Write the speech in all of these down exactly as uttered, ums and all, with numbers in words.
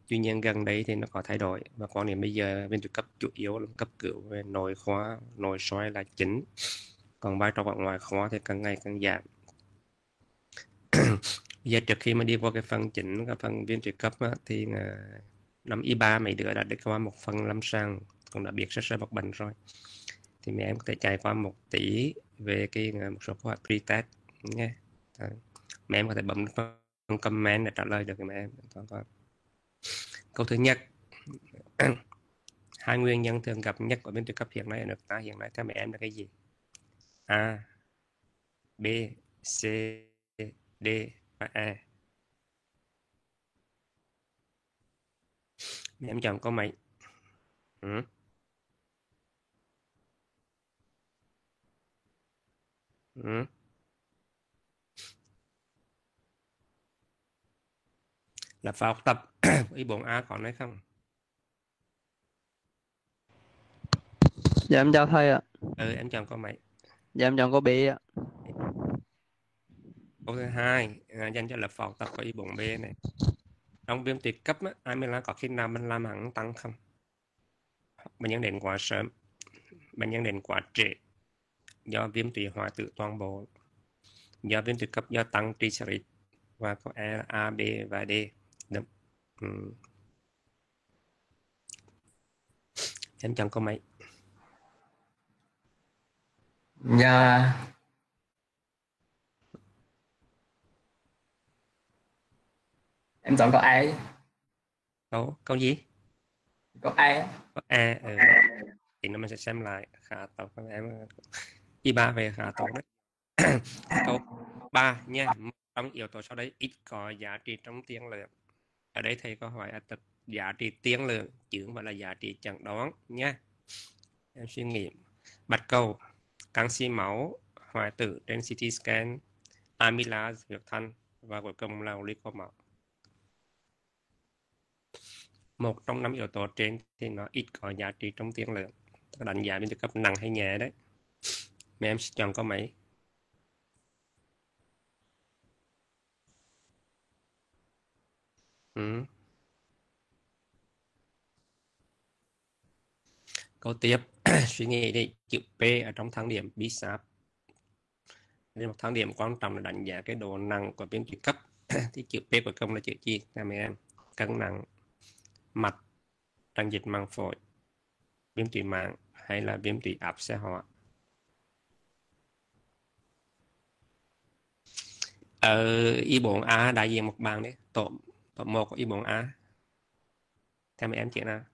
Tuy nhiên gần đây thì nó có thay đổi và quan niệm bây giờ viên tự cấp chủ yếu là cấp cứu về nội khoa, nội soi là chính, còn vai trò của ngoại khoa thì càng ngày càng giảm. Giờ trước khi mà đi qua cái phần chính, cái phần viên trợ cấp á, thì uh, năm y ba mấy đứa đã đi qua một phần lâm sàng, cũng đã biết sơ sơ một bệnh rồi, thì mấy em có thể trải qua một tí về cái một số câu hỏi pre-test nhé. Mấy em có thể bấm phần comment để trả lời được cái mấy em. Câu thứ nhất, hai nguyên nhân thường gặp nhất của viên trợ cấp hiện nay ở nước ta hiện nay theo mấy em là cái gì? A, B, C, D và E. Mấy em chọn câu mấy? Ừ. Ừ. Là vào học tập ý bốn A có nói không? Dạ em chào thầy ạ. Ừ, em chọn câu mấy? Dạ em chọn câu B ạ. Câu thứ hai à, dành cho lập vào học tập có ý bốn B này. Trong viêm tụy cấp á, amyloid có khi nào mình làm hẳn tăng không? Bệnh nhân đến quá sớm, bệnh nhân đến quá trễ, do viêm tụy hoại tử toàn bộ, do viêm tụy cấp do tăng triglycerid, và câu E là A, B và D. Đúng. Ừ. Em chọn câu mấy? Dạ, em chọn câu A. Câu câu gì? Câu A. Câu E. Ừ. Thì nó mình sẽ xem lại khá tốt các em. Y ba về khá tốt đấy. Câu ba nha. Trong yếu tố sau đây ít có giá trị trong tiền lượng. Ở đây thầy có hỏi là tập giá trị tiền lượng chứ không phải là giá trị chẩn đoán nha. Em suy nghĩ. Bạch cầu, canxi máu, hoại tử trên xê tê scan, amylase, huyết thanh và cuối cùng là glyco máu. Một trong năm yếu tố trên thì nó ít có giá trị trong tiền lượng. Đánh giá bên cấp nặng hay nhẹ đấy. Mà em chọn có mấy? Ừ. Câu tiếp. Suy nghĩ đi, chữ P ở trong thang điểm bê ét a pê. Đây một thang điểm quan trọng là đánh giá cái độ nặng của viêm tụy cấp. Thì chữ P của công là chữ gì? Các em cân nặng, mạch, tràn dịch màng phổi, viêm tụy màng hay là viêm tụy áp xe hóa? Ở y bốn A đại diện một bảng đấy, tổ tổ một của y bốn A. Theo mấy em chữ nào?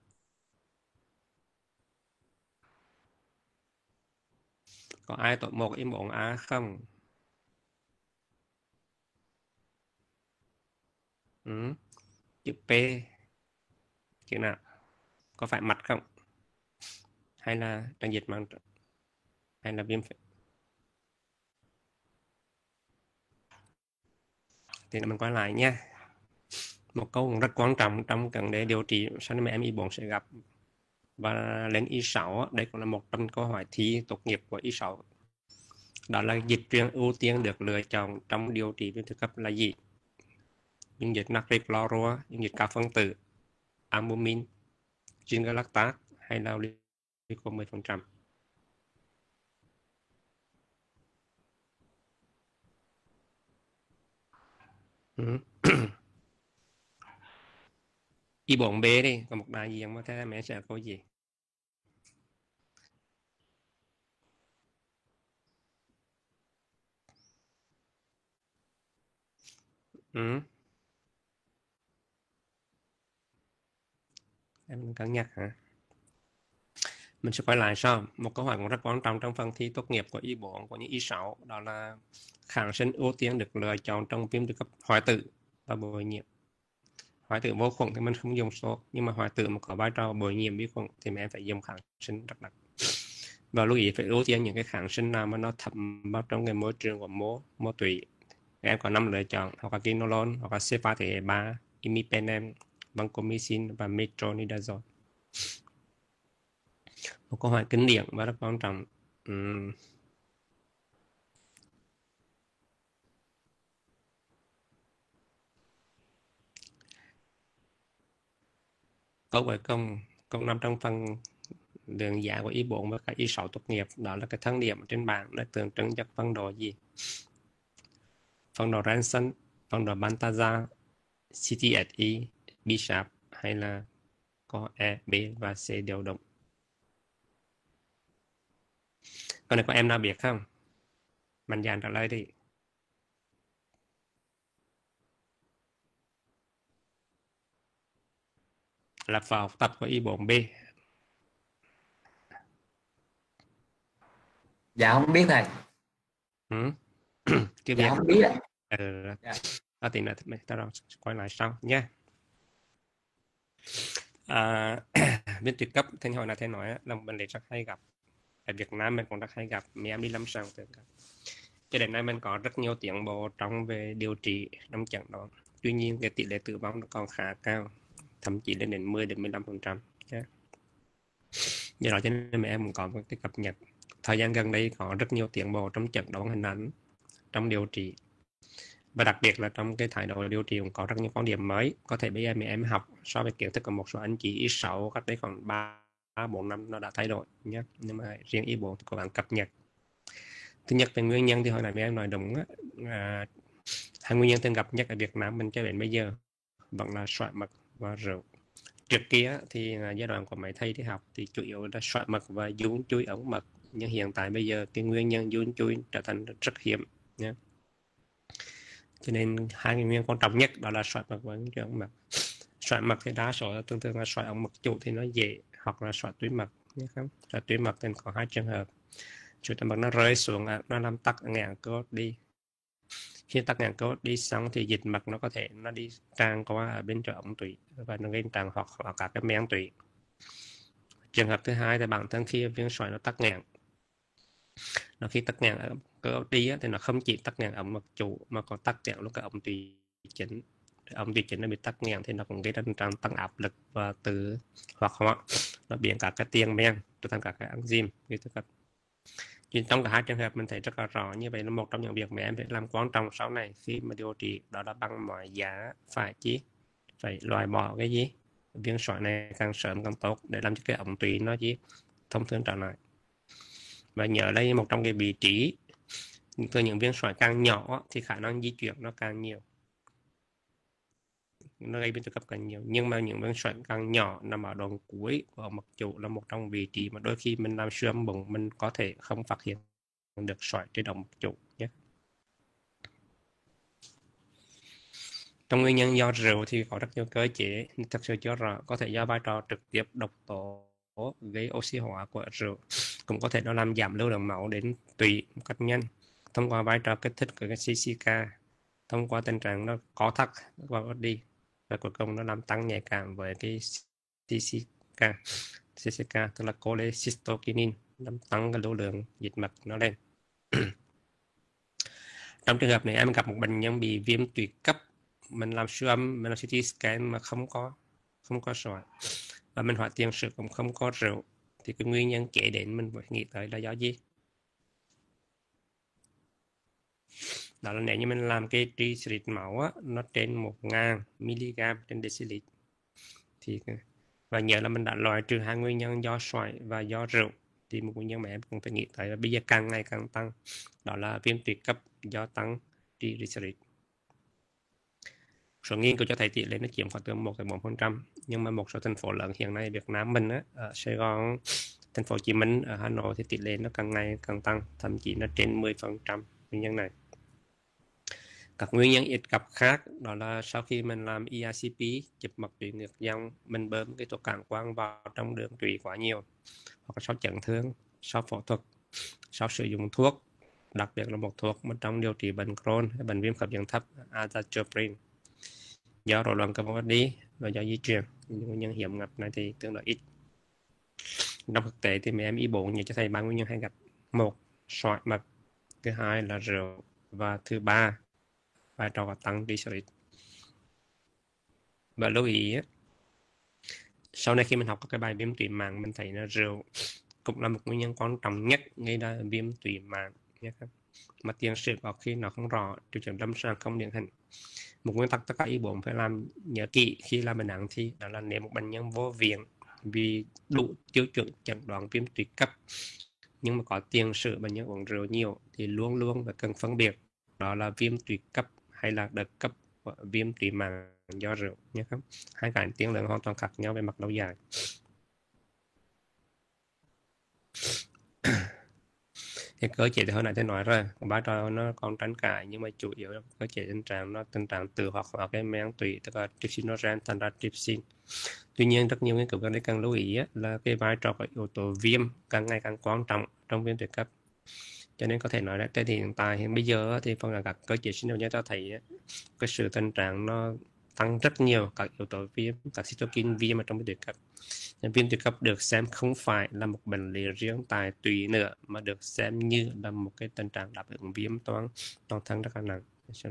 Có ai tổ một của y bốn A không? Ừ. Chữ P chữ nào? Có phải mạch không? Hay là tràn dịch màng, hay là viêm? Thì mình quay lại nha. Một câu rất quan trọng trong vấn đề điều trị sau này em y bốn sẽ gặp, và lên y sáu đây cũng là một trong câu hỏi thi tốt nghiệp của y sáu. Đó là dịch truyền ưu tiên được lựa chọn trong điều trị viêm tự cấp là gì? Dung dịch natri cloro, dung dịch cao phân tử, albumin, zingalactate hay là glyco mười phần trăm? Ừ. y bốn B đi, có một đại diện mà thế mẹ sẽ có gì? Ừ. Em cân nhắc hả? Mình sẽ quay lại sau. Một câu hỏi cũng rất quan trọng trong phần thi tốt nghiệp của y bốn của những y sáu, đó là kháng sinh ưu tiên được lựa chọn trong viêm tự cấp hoại tử và bội nhiễm. Hoại tử vô khuẩn thì mình không dùng số, nhưng mà hoại tử mà có vai trò bội nhiễm vi khuẩn thì mình phải dùng kháng sinh rất đặc. Và lưu ý phải ưu tiên những cái kháng sinh nào mà nó thấm vào trong cái môi trường của mô mô tủy. Em có năm lựa chọn, hoặc là quinolone, hoặc là cephas thế hệ ba, imipenem, vancomycin và metronidazole. Một câu hỏi kinh điển và rất quan trọng. Uhm. câu với công công nằm trong phần đường giá của y bốn và cả y sáu tốt nghiệp, đó là cái thân điểm trên bảng nó tượng trưng cho phân đồ gì? Phân đồ Ranson, phân đồ Balthazar, xê tê ét e, B sharp hay là có E, B và C đều đúng. Còn này có em nào biết không? Mạnh dạn trả lời đi. Là vào học tập của y bốn B. Dạ không biết thầy. Ừ. Chưa Dạ biết. không biết ạ. Ừ. Dạ. Đó thì là ta rồi quay lại sau nhé. À, viên tuyệt cấp thanh hỏi là thầy nói là một bệnh lý rất hay gặp ở Việt Nam, mình cũng rất hay gặp, mấy em đi lâm sàng thường gặp. Cho đến nay mình có rất nhiều tiến bộ trong về điều trị trong chẩn đoán. Tuy nhiên cái tỷ lệ tử vong nó còn khá cao, thậm chí lên đến mười đến mười lăm phần trăm. Do đó cho nên mấy em cũng có một cái cập nhật. Thời gian gần đây có rất nhiều tiến bộ trong chẩn đoán hình ảnh, trong điều trị. Và đặc biệt là trong cái thái độ điều trị cũng có rất nhiều quan điểm mới. Có thể bây giờ mấy em học so với kiến thức của một số anh chị y sáu cách đây khoảng ba bốn năm nó đã thay đổi nhé. Nhưng mà riêng y bốn thì cố gắng cập nhật. Thứ nhất về nguyên nhân thì hồi nãy mấy em nói đúng á, à, hai nguyên nhân thường gặp nhất ở Việt Nam mình cho đến bây giờ vẫn là xoài mật và rượu. Trước kia thì giai đoạn của mấy thầy đi học thì chủ yếu là xoài mật và giún chui ống mật, nhưng hiện tại bây giờ cái nguyên nhân giún chui trở thành rất hiếm nhé. Cho nên hai cái nguyên quan trọng nhất đó là xoài mật và giún ống mật. Xoài mật thì đa số thường thường là xoài ống mật chủ thì nó dễ, hoặc là xoài túi mật nhé không? Xoài túi mật thì có hai trường hợp. Chuỗi túi mật nó rơi xuống, nó làm tắc nghẽn cơ đi. Khi tắc nghẽn cơ đi xong thì dịch mật nó có thể nó đi tràn qua ở bên trong ống tủy và nó gây tràn hoặc là cả cái men tủy. Trường hợp thứ hai là bản thân khi viên sỏi nó tắc nghẽn, nó khi tắc nghẽn ở cơ đi thì nó không chỉ tắc nghẽn ống mật chủ mà còn tắc nghẽn lúc cái ống tủy chính. Ống tủy chính nó bị tắc nghẽn thì nó cũng gây ra tình trạng tăng áp lực và từ hoặc hóa, nó biến cả cái tiền men trở thành cả cái enzyme gây thức cấp. Trong cả hai trường hợp mình thấy rất là rõ, như vậy là một trong những việc mà em phải làm quan trọng sau này khi mà điều trị, đó là bằng mọi giá phải chi phải loại bỏ cái gì viên sỏi này càng sớm càng tốt để làm cho cái ống tủy nó chỉ thông thường trở lại. Và nhớ đây một trong cái vị trí từ những viên sỏi càng nhỏ thì khả năng di chuyển nó càng nhiều, nó gây biến cấp càng nhiều. Nhưng mà những viên sỏi càng nhỏ nằm ở đoạn cuối của ống mật chủ là một trong vị trí mà đôi khi mình làm siêu âm bụng mình có thể không phát hiện được sỏi trên ống mật chủ nhé. Trong nguyên nhân do rượu thì có rất nhiều cơ chế, thật sự chưa rõ, có thể do vai trò trực tiếp độc tố gây oxy hóa của rượu, cũng có thể nó làm giảm lưu lượng máu đến tủy một cách nhanh thông qua vai trò kích thích của cái xê xê ca, thông qua tình trạng nó có thắt và đi, và cuối cùng nó làm tăng nhạy cảm với cái xê xê ca, xê xê ca tức là cholecystokinin, làm tăng cái lưu lượng dịch mật nó lên. Trong trường hợp này em gặp một bệnh nhân bị viêm tụy cấp, mình làm siêu âm, mình làm xê tê scan mà không có không có sỏi và mình hỏi tiền sử cũng không có rượu, thì cái nguyên nhân kể đến mình phải nghĩ tới là do gì? Đó là nếu như mình làm cái triglycerid máu á, nó trên một nghìn mi-li-gam trên decilit thì, và nhớ là mình đã loại trừ hai nguyên nhân do sỏi và do rượu, thì một nguyên nhân mà em cũng phải nghĩ tới và bây giờ càng ngày càng tăng, đó là viêm tụy cấp do tăng triglycerid. Số nghiên cứu cho thấy tỷ lệ nó chiếm khoảng từ một đến bốn phần trăm, nhưng mà một số thành phố lớn hiện nay Việt Nam mình á, ở Sài Gòn, thành phố Hồ Chí Minh, ở Hà Nội thì tỷ lệ nó càng ngày càng tăng, thậm chí nó trên mười phần trăm nguyên nhân này. Các nguyên nhân ít gặp khác đó là sau khi mình làm e rờ xê pê, chụp mật tụy ngược dòng, mình bơm cái thuốc cản quang vào trong đường tụy quá nhiều, hoặc là sau chấn thương, sau phẫu thuật, sau sử dụng thuốc, đặc biệt là một thuốc mà trong điều trị bệnh Crohn hay bệnh viêm khớp dạng thấp, azathioprine, do rối loạn carbon đi và do di truyền. Những nguyên nhân hiếm gặp này thì tương đối ít. Trong thực tế thì mấy em y bốn như cho thầy ba nguyên nhân hay gặp: một, sỏi mật; thứ hai là rượu; và thứ ba vai trò tăng triglycerid. Và lưu ý sau này khi mình học các cái bài viêm tụy màng, mình thấy là rượu cũng là một nguyên nhân quan trọng nhất gây ra viêm tụy màng nhé. mà tiền sử có khi nó không rõ, triệu chứng lâm sàng không điển hình. Một nguyên tắc tất cả y bốn phải làm nhớ kỹ khi làm bệnh nặng thì đó là nếu một bệnh nhân vô viện vì đủ tiêu chuẩn chẩn đoán viêm tụy cấp nhưng mà có tiền sử bệnh nhân uống rượu nhiều thì luôn luôn phải cần phân biệt đó là viêm tụy cấp hay là đợt cấp của viêm tụy màng do rượu nhé không. Hai cái tiên lượng hoàn toàn khác nhau về mặt lâu dài. Thì cơ chế thì hồi nãy tôi nói rồi, vai trò nó còn tranh cãi nhưng mà chủ yếu là cơ chế tình trạng nó tình trạng tự hoạt hóa cái men tụy, tức là trypsinogen thành ra trypsin. Tuy nhiên rất nhiều nghiên cứu gần đây càng lưu ý là cái vai trò của yếu tố viêm càng ngày càng quan trọng trong viêm tụy cấp. Cho nên có thể nói là tới hiện tại hiện bây giờ thì phần là các cơ chế sinh học cho ta thấy cái sự tình trạng nó tăng rất nhiều các yếu tố viêm, các cytokine viêm ở trong viêm tụy cấp. Viêm tụy cấp được xem không phải là một bệnh lý riêng tại tụy nữa mà được xem như là một cái tình trạng đáp ứng viêm toàn toàn thân rất là nặng.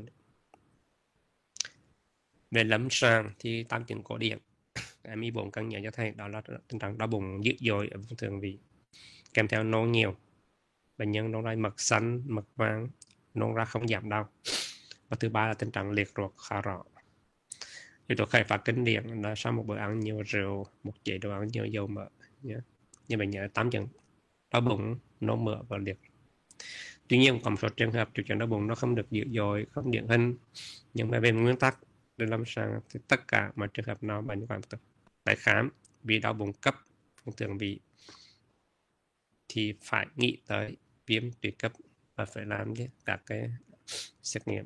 Về lâm sàng thì tam chứng cổ điển em y bốn cần nhớ cho thầy đó là tình trạng đau bụng dữ dội ở vùng thượng vị kèm theo nôn nhiều, bệnh nhân nôn ra mật xanh, mật vàng, nôn ra không giảm đau. Và thứ ba là tình trạng liệt ruột khá rõ. Yếu tố khởi phát kinh điển là sau một bữa ăn nhiều rượu, một chế độ ăn nhiều dầu mỡ nhé. Như bệnh nhớ tám chứng đau bụng, nôn mỡ và liệt. Tuy nhiên có một số trường hợp triệu chứng đau bụng nó không được dữ dội, không điển hình, nhưng mà về nguyên tắc để lâm sàng thì tất cả mọi trường hợp nào bệnh quan phải khám vì đau bụng cấp vùng thượng vị thì phải nghĩ tới viêm tụy cấp và phải làm các cái xét nghiệm.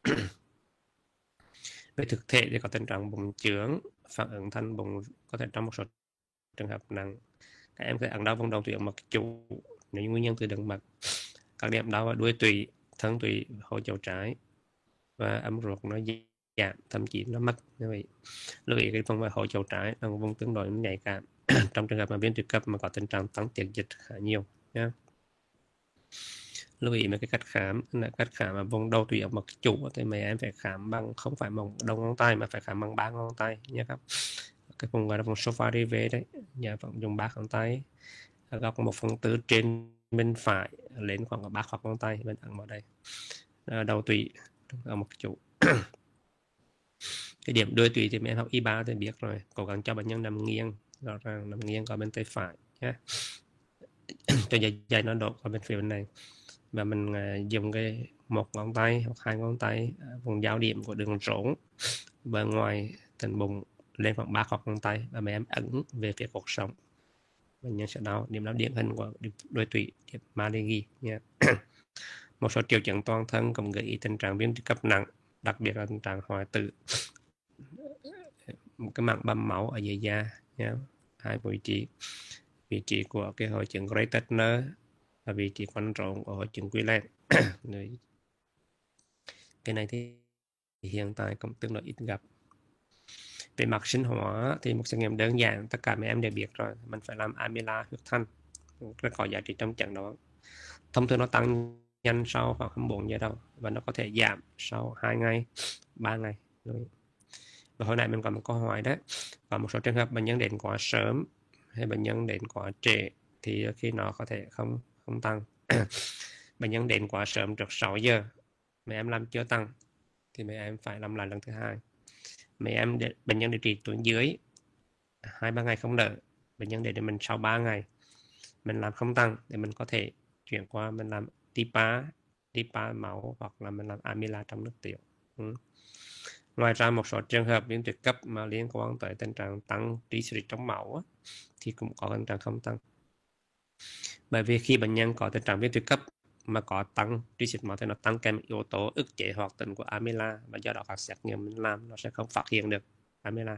Về thực thể thì có tình trạng bụng chướng, phản ứng thành bụng có thể trong một số trường hợp nặng. Các em sẽ ẩn đau vùng đầu tụy mật chủ nếu như nguyên nhân từ đường mật. Các điểm đau ở đuôi tụy, thân tụy, hậu chậu trái và âm ruột nó giảm, thậm chí nó mất. Như vậy lưu ý cái phần hậu chậu trái là một vùng tương đối nhạy cảm trong trường hợp mà viêm tụy cấp mà có tình trạng tăng tiết dịch khá nhiều nhé. Lưu ý mấy cái cách khám là cách khám ở vùng đầu tụy mật chủ thì mấy em phải khám bằng không phải bằng đầu ngón tay mà phải khám bằng ba ngón tay nhé các. Cái vùng gọi là vùng sofa rive đấy, nhà vẫn dùng ba ngón tay góc một phần tư trên bên phải lên khoảng ba hoặc ngón tay bên ẩn vào đây. Đầu tụy ở một chỗ. Cái điểm đuôi tụy thì mấy em học y ba thì biết rồi, cố gắng cho bệnh nhân nằm nghiêng, rõ ràng nằm nghiêng qua bên tay phải nhé. Cho dây dây nó đổ qua bên phía bên này và mình uh, dùng cái một ngón tay hoặc hai ngón tay uh, vùng giao điểm của đường rốn và ngoài thành bụng lên khoảng ba hoặc ngón tay và mấy em ẩn về phía cột sống. Bệnh nhân sẽ đau. Điểm đau điển hình của đuôi tụy, điểm Malegi nha. Một số triệu chứng toàn thân cũng gợi ý tình trạng viêm tụy cấp nặng, đặc biệt là tình trạng hoại tử, một cái mảng bầm máu ở dưới da nha. Hai vị trí vị trí của cái hội chứng Greitner và vị trí quanh rốn của hội chứng Quillen. Cái này thì hiện tại cũng tương đối ít gặp. Về mặt sinh hóa thì một xét nghiệm đơn giản tất cả mấy em đều biết rồi, mình phải làm amyla huyết thanh, rất có giá trị trong chẩn đoán. Thông thường nó tăng nhanh sau khoảng không bốn giờ đâu và nó có thể giảm sau hai ngày, ba ngày. Và hồi nãy mình còn một câu hỏi đó, có một số trường hợp bệnh nhân đến quá sớm hay bệnh nhân đến quá trễ thì khi nó có thể không không tăng. Bệnh nhân đến quá sớm trước sáu giờ mấy em làm chưa tăng thì mấy em phải làm lại lần thứ hai. Mấy em để, bệnh nhân điều trị tuyến dưới hai ba ngày không đỡ, bệnh nhân để để mình sau ba ngày mình làm không tăng để mình có thể chuyển qua mình làm tipa tipa máu hoặc là mình làm amyla trong nước tiểu. Ừ. Ngoài ra một số trường hợp viêm tụy cấp mà liên quan tới tình trạng tăng triglycerid trong máu á, thì cũng có tình trạng không tăng. Bởi vì khi bệnh nhân có tình trạng viêm tụy cấp mà có tăng triglycerid máu thì nó tăng kèm yếu tố ức chế hoạt tính của amyla và do đó các xét nghiệm mình làm nó sẽ không phát hiện được amyla.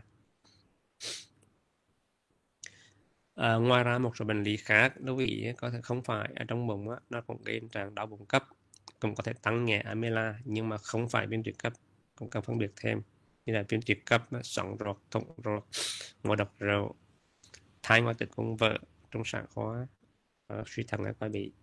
À, ngoài ra một số bệnh lý khác lưu ý có thể không phải ở trong bụng á, nó cũng gây tình trạng đau bụng cấp, cũng có thể tăng nhẹ amyla nhưng mà không phải viêm tụy cấp, cũng cần phân biệt thêm như là viêm tụy cấp, xoắn ruột, thủng ruột, ngộ độc rượu, thai ngoài tử cung vỡ, trong sản khoa, suy thận ở quai bị.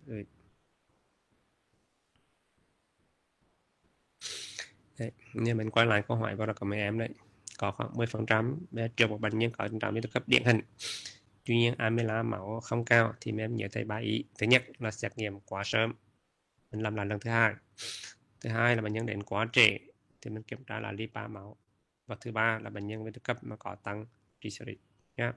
Đấy, như mình quay lại câu hỏi vào đó của mấy em đấy, có khoảng mười phần trăm trường một bệnh nhân có tình trạng viêm tụy cấp điển hình. Tuy nhiên amyla máu không cao thì mấy em nhớ thấy ba ý. Thứ nhất là xét nghiệm quá sớm, mình làm lại lần thứ hai. Thứ hai là bệnh nhân đến quá trễ thì mình kiểm tra là lipa máu. Và thứ ba là bệnh nhân viêm tự cấp mà có tăng triglycerid nhé.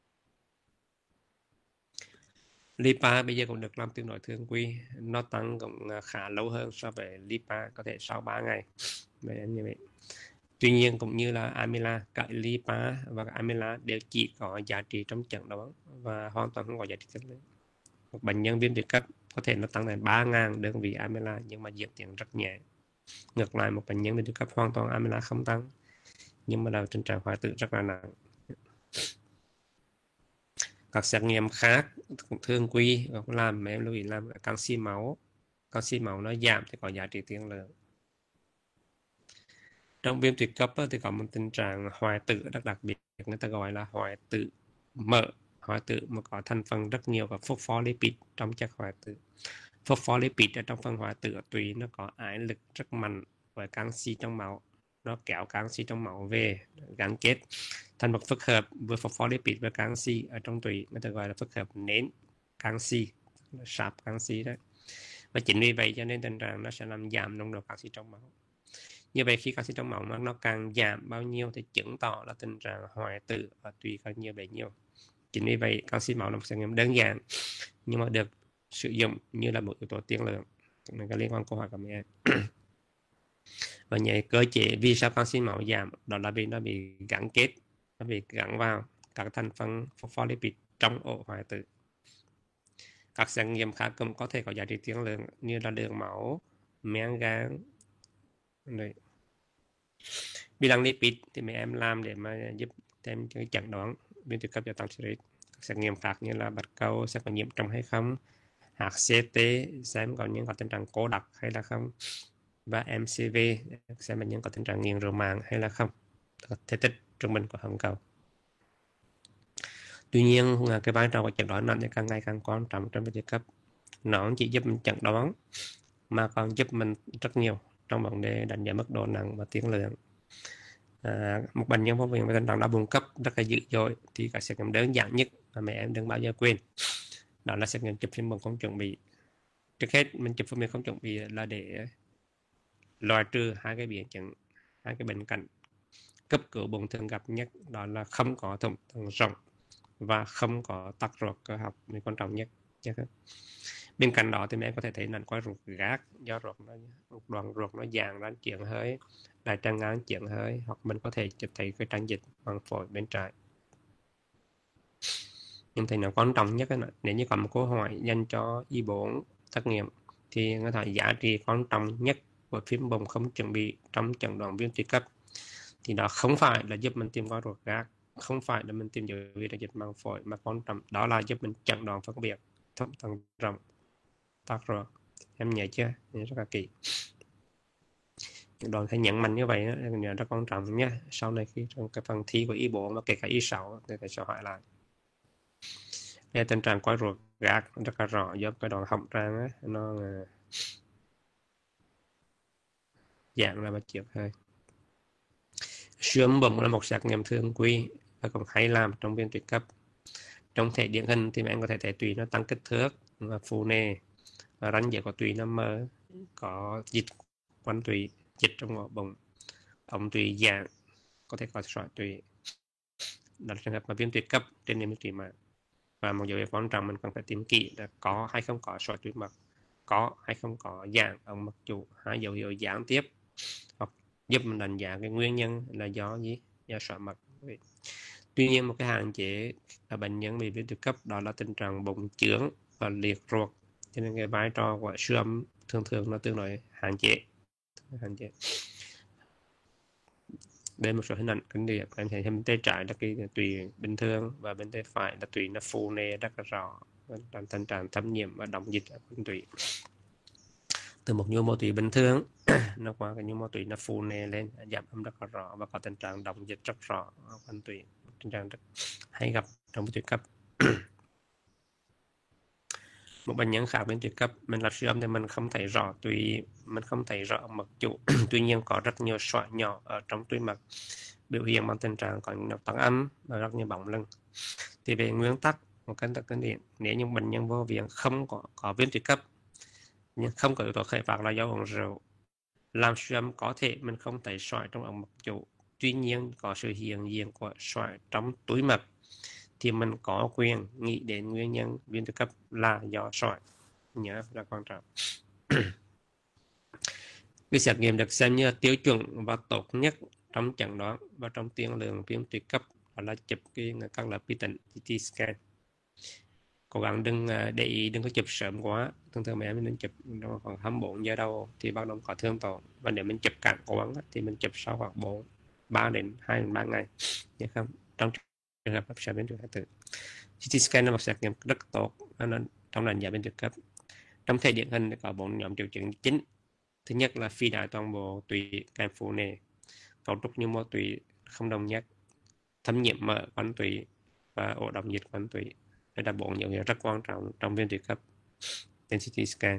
Lipa bây giờ cũng được làm tương đối thường quy, nó tăng cũng khá lâu hơn so với lipa, có thể sau ba ngày. Như vậy. Tuy nhiên cũng như là amyla, cả lipa và amyla đều chỉ có giá trị trong chẩn đoán và hoàn toàn không có giá trị chất lượng. Một bệnh nhân viêm tự cấp có thể nó tăng đến ba nghìn đơn vị amyla nhưng mà diễn tiến rất nhẹ. Ngược lại một bệnh nhân viêm tự cấp hoàn toàn amyla không tăng nhưng mà là tình trạng hoại tử rất là nặng. Các xét nghiệm khác cũng thường quy và cũng làm em lưu ý làm canxi máu. Canxi máu nó giảm thì có giá trị tiên lượng. Trong viêm tụy cấp thì có một tình trạng hoại tử rất đặc biệt, người ta gọi là hoại tử mỡ, hoại tử mà có thành phần rất nhiều và phospholipid trong chất hoại tử. Phospholipid ở trong phần hoại tử ở tụy nó có ái lực rất mạnh với canxi trong máu, nó kéo canxi trong máu về gắn kết thành một phức hợp với phospholipid và canxi ở trong tụy, người ta gọi là phức hợp nến canxi, sáp canxi đấy. Và chính vì vậy cho nên tình trạng nó sẽ làm giảm nồng độ canxi trong máu. Như vậy khi canxi trong máu nó càng giảm bao nhiêu thì chứng tỏ là tình trạng hoại tử và tụy càng nhiều bấy nhiêu. Chính vì vậy canxi máu là một xét nghiệm đơn giản nhưng mà được sử dụng như là một yếu tố tiên lượng. Mình có liên quan câu hỏi của mình. Và nhảy cơ chế vì sao canxi máu giảm, đó là vì nó bị gắn kết, nó bị gắn vào các thành phần phospholipid trong ổ hoại tử. Các xét nghiệm khác cũng có thể có giá trị tiên lượng như là đường máu, men gan. Đấy. Bilan lipid thì mấy em làm để mà giúp thêm cái chẩn đoán viêm tự cấp do tăng triglycerid. Các xét nghiệm khác như là bạch cầu sẽ có nhiễm trùng hay không, hát xê tê xem có những có tình trạng cô đặc hay là không, và em xê vê xem bệnh nhân có tình trạng nghiện rượu mạng hay là không, thể tích trung bình của hồng cầu. Tuy nhiên cái vai trò của chẩn đoán nó càng ngày càng quan trọng trong viêm tự cấp. Nó chỉ giúp mình chẩn đoán mà còn giúp mình rất nhiều trong vấn đề đánh giá mức độ nặng và tiên lượng. À, một bệnh nhân vô viện với tình trạng đau bụng cấp rất là dữ dội thì các xét nghiệm đơn giản nhất mà mẹ em đừng bao giờ quên, đó là xét nghiệm chụp phim bụng không chuẩn bị. Trước hết mình chụp phim bụng không chuẩn bị là để loại trừ hai cái biến chứng, hai cái bệnh cảnh cấp cứu bụng thường gặp nhất, đó là không có thủng thận rộng và không có tắc ruột cơ học, mình quan trọng nhất. Bên cạnh đó thì mẹ có thể thấy là có ruột gác, do ruột nó đoạn ruột nó dàn ra chuyển hơi, đại tràng ngắn chuyển hơi, hoặc mình có thể chụp thấy cái trang dịch bằng phổi bên trái. Nhưng thì nó quan trọng nhất là nếu như có một câu hỏi dành cho i bốn trắc nghiệm thì người ta giá trị quan trọng nhất của phim bụng không chuẩn bị trong chẩn đoán viêm tụy cấp thì đó không phải là giúp mình tìm có ruột gác, không phải là mình tìm dấu hiệu đại dịch màng phổi, mà quan trọng đó là giúp mình chẩn đoán phân biệt thận thận rộng, tắc ruột. Em nhớ chưa? Nhớ rất là kỹ. Đoàn phải nhận mạnh như vậy đó, rất quan trọng nhé. Sau này khi trong cái phần thi của i bốn và kể cả i sáu thì phải hỏi lại. Đây tình trạng quái ruột gác rất là rõ do cái đoạn họng răng ấy, nó dạng là một chiếc hơi. Siêu âm bụng là một xét nghiệm thường quy và cũng hay làm trong viêm tụy cấp. Trong thể điển hình thì bạn có thể thấy tụy nó tăng kích thước và phù nề, và ranh giới của tụy nó mờ, có dịch quanh tụy, dịch trong ổ bụng, ống tụy dạng, có thể có sỏi tụy. Đó là trường hợp mà viêm tụy cấp trên niêm mạc tụy mật. Và một dấu hiệu quan trọng mình cần phải tìm kỹ là có hay không có sỏi tụy mật, có hay không có dạng ống mật chủ, hai dấu hiệu gián tiếp hoặc giúp mình đánh giá cái nguyên nhân là do gì, do sỏi mật. Tuy nhiên một cái hạn chế là bệnh nhân bị viêm tụy cấp đó là tình trạng bụng chướng và liệt ruột, cho nên cái vai trò của siêu âm thường thường nó tương đối hạn chế. hạn chế. Đây một số hình ảnh kinh điển, em thấy bên tay trái là cái tụy bình thường và bên tay phải là tụy nó phù nề rất là rõ, làm tình trạng thâm nhiễm và đọng dịch ở quanh tụy. Từ một nhu mô tụy bình thường nó qua cái nhu mô tụy nó phù nề lên, giảm âm rất là rõ và có tình trạng đọng dịch rất rõ ở quanh tụy, tình trạng rất hay gặp trong tụy cấp. Một bệnh nhân khác bên tụy cấp mình làm siêu âm thì mình không thấy rõ tụy, mình không thấy rõ mật chủ. Tuy nhiên có rất nhiều sỏi nhỏ ở trong tụy mật, biểu hiện bằng tình trạng có những tăng âm và rất nhiều bọng lưng. Thì về nguyên tắc một căn tắc kinh điển, nếu như bệnh nhân vô viện không có có viêm tụy cấp nhưng không có yếu tố khởi phát là do uống rượu làm siêu âm có thể mình không thấy sỏi trong ống mật chủ, tuy nhiên có sự hiện diện của sỏi trong túi mật thì mình có quyền nghĩ đến nguyên nhân viêm tự cấp là do sỏi, nhớ là quan trọng. Cái xét nghiệm được xem như tiêu chuẩn và tốt nhất trong chẩn đoán và trong tiên lượng viêm tụy cấp đó là chụp cái các lớp vi tính xê tê scan. Cố gắng đừng để ý, đừng có chụp sớm quá. Thường thường mẹ mình nên chụp khoảng hai mươi bốn giờ đầu thì bắt đầu có thương tổn, và nếu mình chụp cạn cố gắng thì mình chụp sau khoảng bốn ba đến hai đến ba ngày, nhớ không? Trong trường hợp hấp sớm viêm tụy cấp, xê tê scan là một xét nghiệm rất tốt trong đánh giá viêm tụy cấp. Trong thể điển hình có bốn nhóm triệu chứng chính. Thứ nhất là phi đại toàn bộ tụy kèm phù nề, cấu trúc như mô tụy không đồng nhất, thâm nhiễm mỡ quanh tụy và ổ động dịch quanh tụy. Đây là bốn dấu hiệu rất quan trọng trong viêm tụy cấp trên xê tê scan.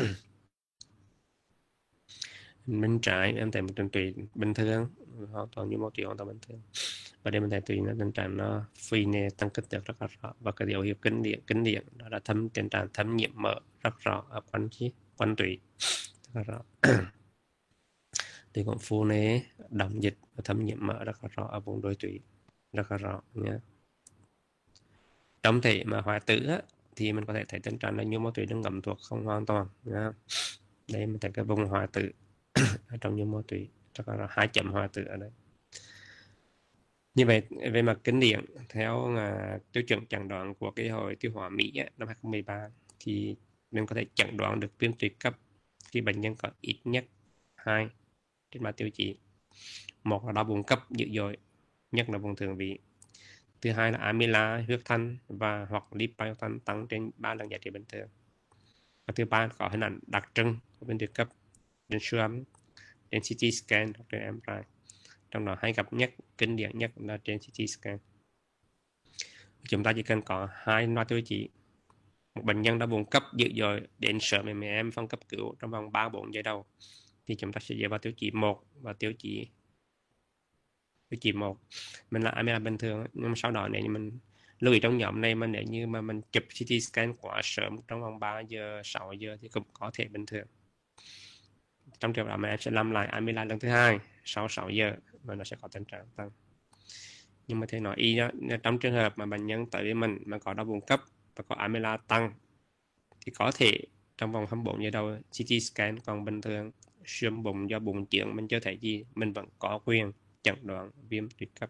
Bên trái em thấy một trình tụy bình thường, hoàn toàn như mô tụy hoàn toàn bình thường. Và đây mình thấy tụy nó tình trạng nó phi nề tăng kích thước rất là rõ, và cái dấu hiệu kinh điển kinh điển đó là thâm tình trạng thâm nhiễm mỡ rất rõ ở quanh chi quanh tụy rất là rõ. Thì cũng phù nề, động dịch và thâm nhiễm mỡ rất là rõ ở vùng đôi tụy rất là rõ nhé. Trong thể mà hoại tử á, thì mình có thể thấy tình trạng là nhu mô tụy nó ngấm thuộc không hoàn toàn nhé. Đây mình thấy cái vùng hoại tử ở trong nhu mô tụy rất là rõ, hai chấm hoại tử ở đây. Như vậy về mặt kinh điển, theo uh, tiêu chuẩn chẩn đoán của cái hội tiêu hóa Mỹ á, năm hai không một ba thì mình có thể chẩn đoán được viêm tụy cấp khi bệnh nhân có ít nhất hai trên ba tiêu chí. Một là đau bụng cấp dữ dội, nhất là vùng thượng vị. Thứ hai là amyla, huyết thanh và hoặc lipid thanh tăng trên ba lần giá trị bình thường. Và thứ ba có hình ảnh đặc trưng của viêm tụy cấp trên siêu âm, trên xê tê scan hoặc trên em rờ i. Trong đó hay gặp nhất, kinh điển nhất là trên xê tê scan. Chúng ta chỉ cần có hai loại tiêu chí. Một bệnh nhân đau bụng cấp dữ dội đến sớm em em phòng cấp cứu trong vòng ba bốn giờ đầu thì chúng ta sẽ dựa vào tiêu chí một và tiêu chí tiêu chí một mình là amyla bình thường, nhưng mà sau đó nếu như mình lưu ý trong nhóm này mà nếu như mà mình chụp xê tê scan quá sớm trong vòng ba giờ sáu giờ thì cũng có thể bình thường. Trong trường hợp đó mà em sẽ làm lại amyla lần thứ hai sau sáu giờ và nó sẽ có tình trạng tăng. Nhưng mà thầy nói y đó, trong trường hợp mà bệnh nhân tới với mình mà có đau bụng cấp và có amyla tăng thì có thể trong vòng hai mươi bốn giờ đầu xê tê scan còn bình thường, xuyên bụng do bụng trướng mình chưa thấy gì, mình vẫn có quyền chẩn đoán viêm tụy cấp.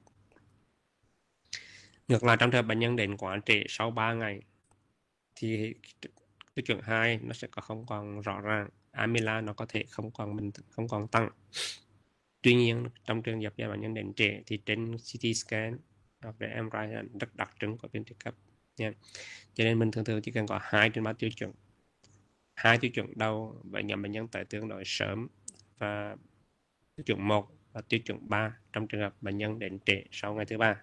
Ngược lại, trong trường hợp bệnh nhân đến quá trễ sau ba ngày thì tiêu chuẩn hai nó sẽ có không còn rõ ràng, amyla nó có thể không còn bình không còn tăng. Tuy nhiên trong trường hợp bệnh nhân đến trễ thì trên xê tê scan hoặc là em rờ i rất đặc trưng của viêm tụy cấp nha. Cho nên mình thường thường chỉ cần có hai trên ba tiêu chuẩn, hai tiêu chuẩn đầu vậy nhằm bệnh nhân tới tương đối sớm, và tiêu chuẩn một và tiêu chuẩn ba trong trường hợp bệnh nhân đến trễ sau ngày thứ ba.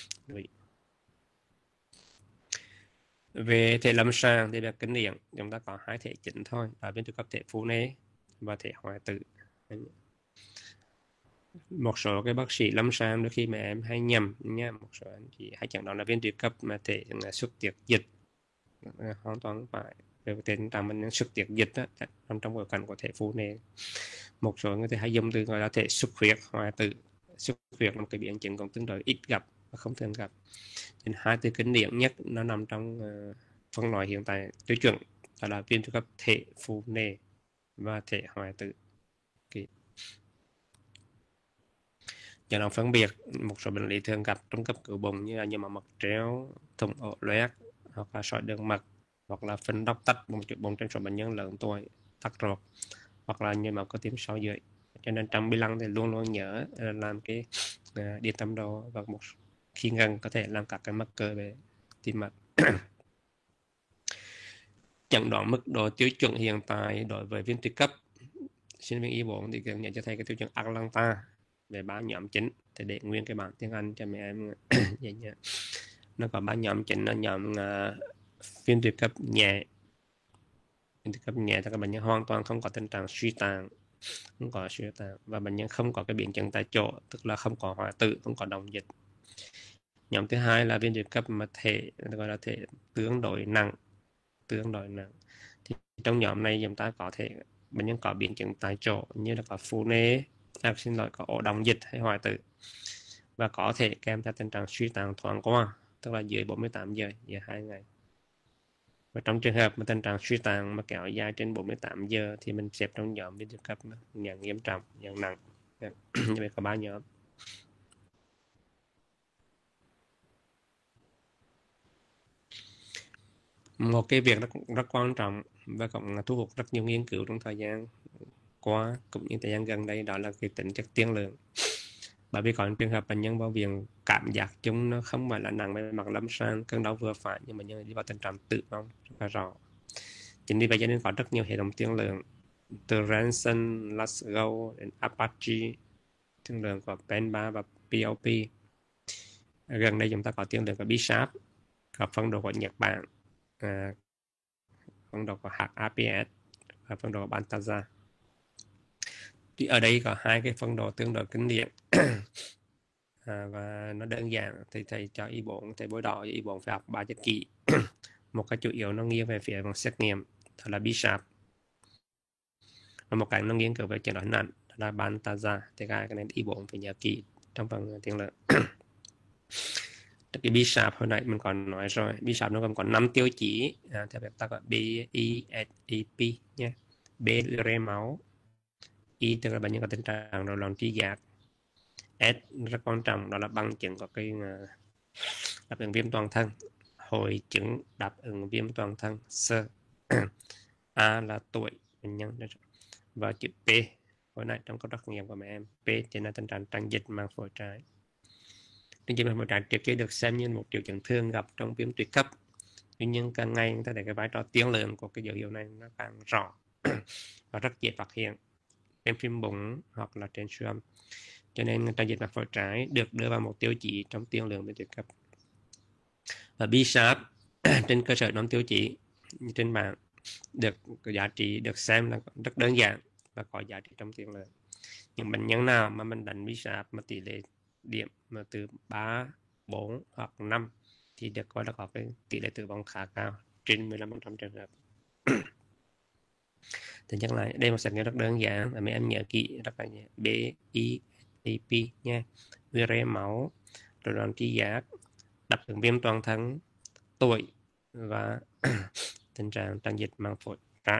Về thể lâm sàng thì là kinh điển chúng ta có hai thể chính thôi, là viêm tụy cấp thể phù nề và thể hoại tử. Một số cái bác sĩ lâm sàng đôi khi mà em hay nhầm nha, một số anh chị hay chẳng đó là viêm tụy cấp mà thể là xuất tiết dịch, hoàn toàn phải về tình trạng mình xuất tiết dịch đó, trong trong bối cảnh của thể phù nề. Một số người thì hay dùng từ gọi là thể xuất huyết hoại tử. Xuất huyết là một cái biến chứng còn tương đối ít gặp và không thường gặp. Nên hai từ kinh điển nhất nó nằm trong uh, phân loại hiện tại tiêu chuẩn, đó là viêm tụy cấp thể phù nề và thể hoại tử. Okay. Cho nó phân biệt một số bệnh lý thường gặp trong cấp cứu bụng như là nhồi máu mật treo, thủng ổ loét hoặc là sỏi đường mật, hoặc là phình đốc tách một chút bụng trên số bệnh nhân lớn tuổi, tắc ruột, hoặc là nhồi máu cơ tim sau dưới. Cho nên trong bi lăng thì luôn luôn nhớ làm cái uh, điện tâm đồ, và một khi gần có thể làm các cái mắc cơ về tim mạch. Chẩn đoán mức độ tiêu chuẩn hiện tại đối với viêm tụy cấp, sinh viên y bốn thì cần nhận cho thầy cái tiêu chuẩn Atlanta về ba nhóm chính, thì để nguyên cái bảng tiếng Anh cho mấy em vậy nhé. Nó có ba nhóm chính là nhóm uh, viêm tụy cấp nhẹ. Viêm tụy cấp nhẹ thì các bệnh nhân hoàn toàn không có tình trạng suy tạng, không có suy tạng và bệnh nhân không có cái biến chứng tại chỗ, tức là không có hoại tử, không có động dịch. Nhóm thứ hai là viêm tụy cấp mà thể gọi là thể tương đối nặng, tương đối nặng thì Trong nhóm này chúng ta có thể bệnh nhân có biến chứng tại chỗ như là có phù nề, à, xin lỗi, có ổ động dịch hay hoại tử, và có thể kèm theo tình trạng suy tạng thoáng qua, tức là dưới bốn mươi tám giờ, dưới hai ngày. Và trong trường hợp mà tình trạng suy tạng mà kéo dài trên bốn mươi tám giờ thì mình xếp trong nhóm viêm cấp dạng nghiêm trọng, dạng nặng. Như vậy có ba nhóm. Một cái việc rất, rất quan trọng và cũng thu hút rất nhiều nghiên cứu trong thời gian qua cũng như thời gian gần đây, đó là cái tính chất tiên lượng. Bởi vì có những trường hợp bệnh nhân vào viện cảm giác chúng nó không phải là nặng về mặt lâm sàng, cơn đau vừa phải, nhưng bệnh nhân đi vào tình trạng tử vong rất là rõ. Chính vì vậy cho nên có rất nhiều hệ thống tiên lượng từ Ranson, Lasgo đến Apache, tiên lượng của Pen ba và pê lờ pê. Gần đây chúng ta có tiên lượng của B-Sharp, có phân độ của Nhật Bản, à, phân độ của hát a pê ét và phân độ của Bantaza. Thì ở đây có hai cái phân độ tương đối kinh điển à, và nó đơn giản. Thì thầy cho y bốn, thầy bối đỏ y bốn phải học ba chất kỹ. Một cái chủ yếu nó nghiêng về phía bằng xét nghiệm, đó là B-Sharp, và một cái nó nghiêng về chẩn đoán nặng, đó là Bantaza. Thì cái này y bốn phải nhớ kỹ trong phần tiên lượng. Cái B-Sharp hồi nãy mình còn nói rồi, B-Sharp nó còn có năm tiêu chí, à, theo ta gọi B, E, S, E, P nhé. B là rê máu, E tức là bệnh nhân có tình trạng rối loạn trí giác, S rất quan trọng, đó là bằng chứng có cái uh, đáp ứng viêm toàn thân, hội chứng đáp ứng viêm toàn thân sơ. A là tuổi bệnh nhân, và chữ P hồi nãy trong câu trắc nghiệm của mẹ em, P chính là tình trạng tràn dịch màng phổi trái. Tràn dịch màng phổi trái trước kia được xem như một triệu chứng thường gặp trong viêm tụy cấp, tuy nhiên càng ngày người ta thấy cái vai trò tiên lượng của cái dấu hiệu này nó càng rõ và rất dễ phát hiện trên phim bụng hoặc là trên siêu âm. Cho nên tràn dịch màng phổi trái được đưa vào một tiêu chí trong tiên lượng viêm tụy cấp. Và B-Sharp trên cơ sở năm tiêu chí trên bảng được giá trị được xem là rất đơn giản và có giá trị trong tiên lượng. Những bệnh nhân nào mà mình đánh B-Sharp mà tỷ lệ điểm mà từ ba, bốn hoặc năm thì được coi là có cái tỷ lệ tử vong khá cao, trên mười lăm phần trăm trường hợp. Thì chắc là đây một xét nghiệm rất đơn giản, và mấy em nhớ kỹ rất là nhẹ. B, E, A, P nha. Ure máu, rối loạn trí giác, đáp ứng viêm toàn thân, tuổi và tình trạng tràn dịch màng phổi trái.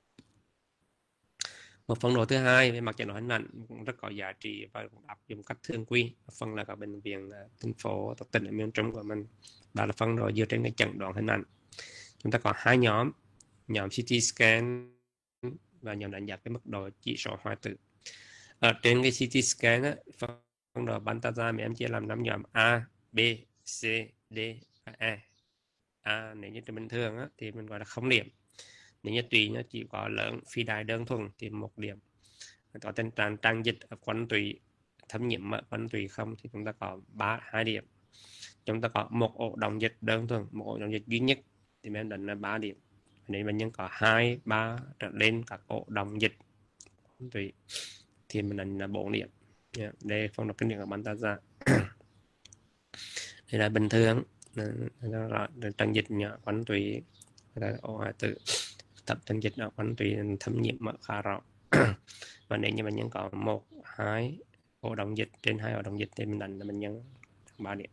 Một phần độ thứ hai về mặt chẩn đoán nặng cũng rất có giá trị và cũng áp dụng cách thường quy. Phần là các bệnh viện thành phố hoặc tỉnh ở miền Trung của mình, đó là phần độ dựa trên cái chẩn đoán hình ảnh. Chúng ta có hai nhóm, nhóm xê tê scan và nhóm đánh giá cái mức độ chỉ số hoại tử. Ở trên cái xê tê scan á, phần độ Bantaza mình em chia làm năm nhóm A, B, C, D và E. A nếu như bình thường á, thì mình gọi là không điểm. Nếu như tùy nó chỉ có lớn phi đại đơn thuần thì một điểm. Có tình trạng tràn dịch ở quanh tùy, thâm nhiễm mỡ quanh tùy không thì chúng ta có ba hai điểm. Chúng ta có một ổ động dịch đơn thuần, một ổ động dịch duy nhất thì mình đánh là ba điểm. Nếu bệnh nhân có hai, ba trở lên các ổ động dịch tùy thì mình đánh là bốn điểm. Yeah. Đây phần đọc kinh nghiệm của Bantaza. Đây là bình thường, tràn dịch nhỏ quanh tùy, ổ hoại tử, tập tràn dịch ở quanh tùy thâm nhiễm mỡ khá rõ. Và nếu như bệnh nhân có một, hai ổ động dịch, trên hai ổ động dịch thì mình đánh là bệnh nhân ba điểm.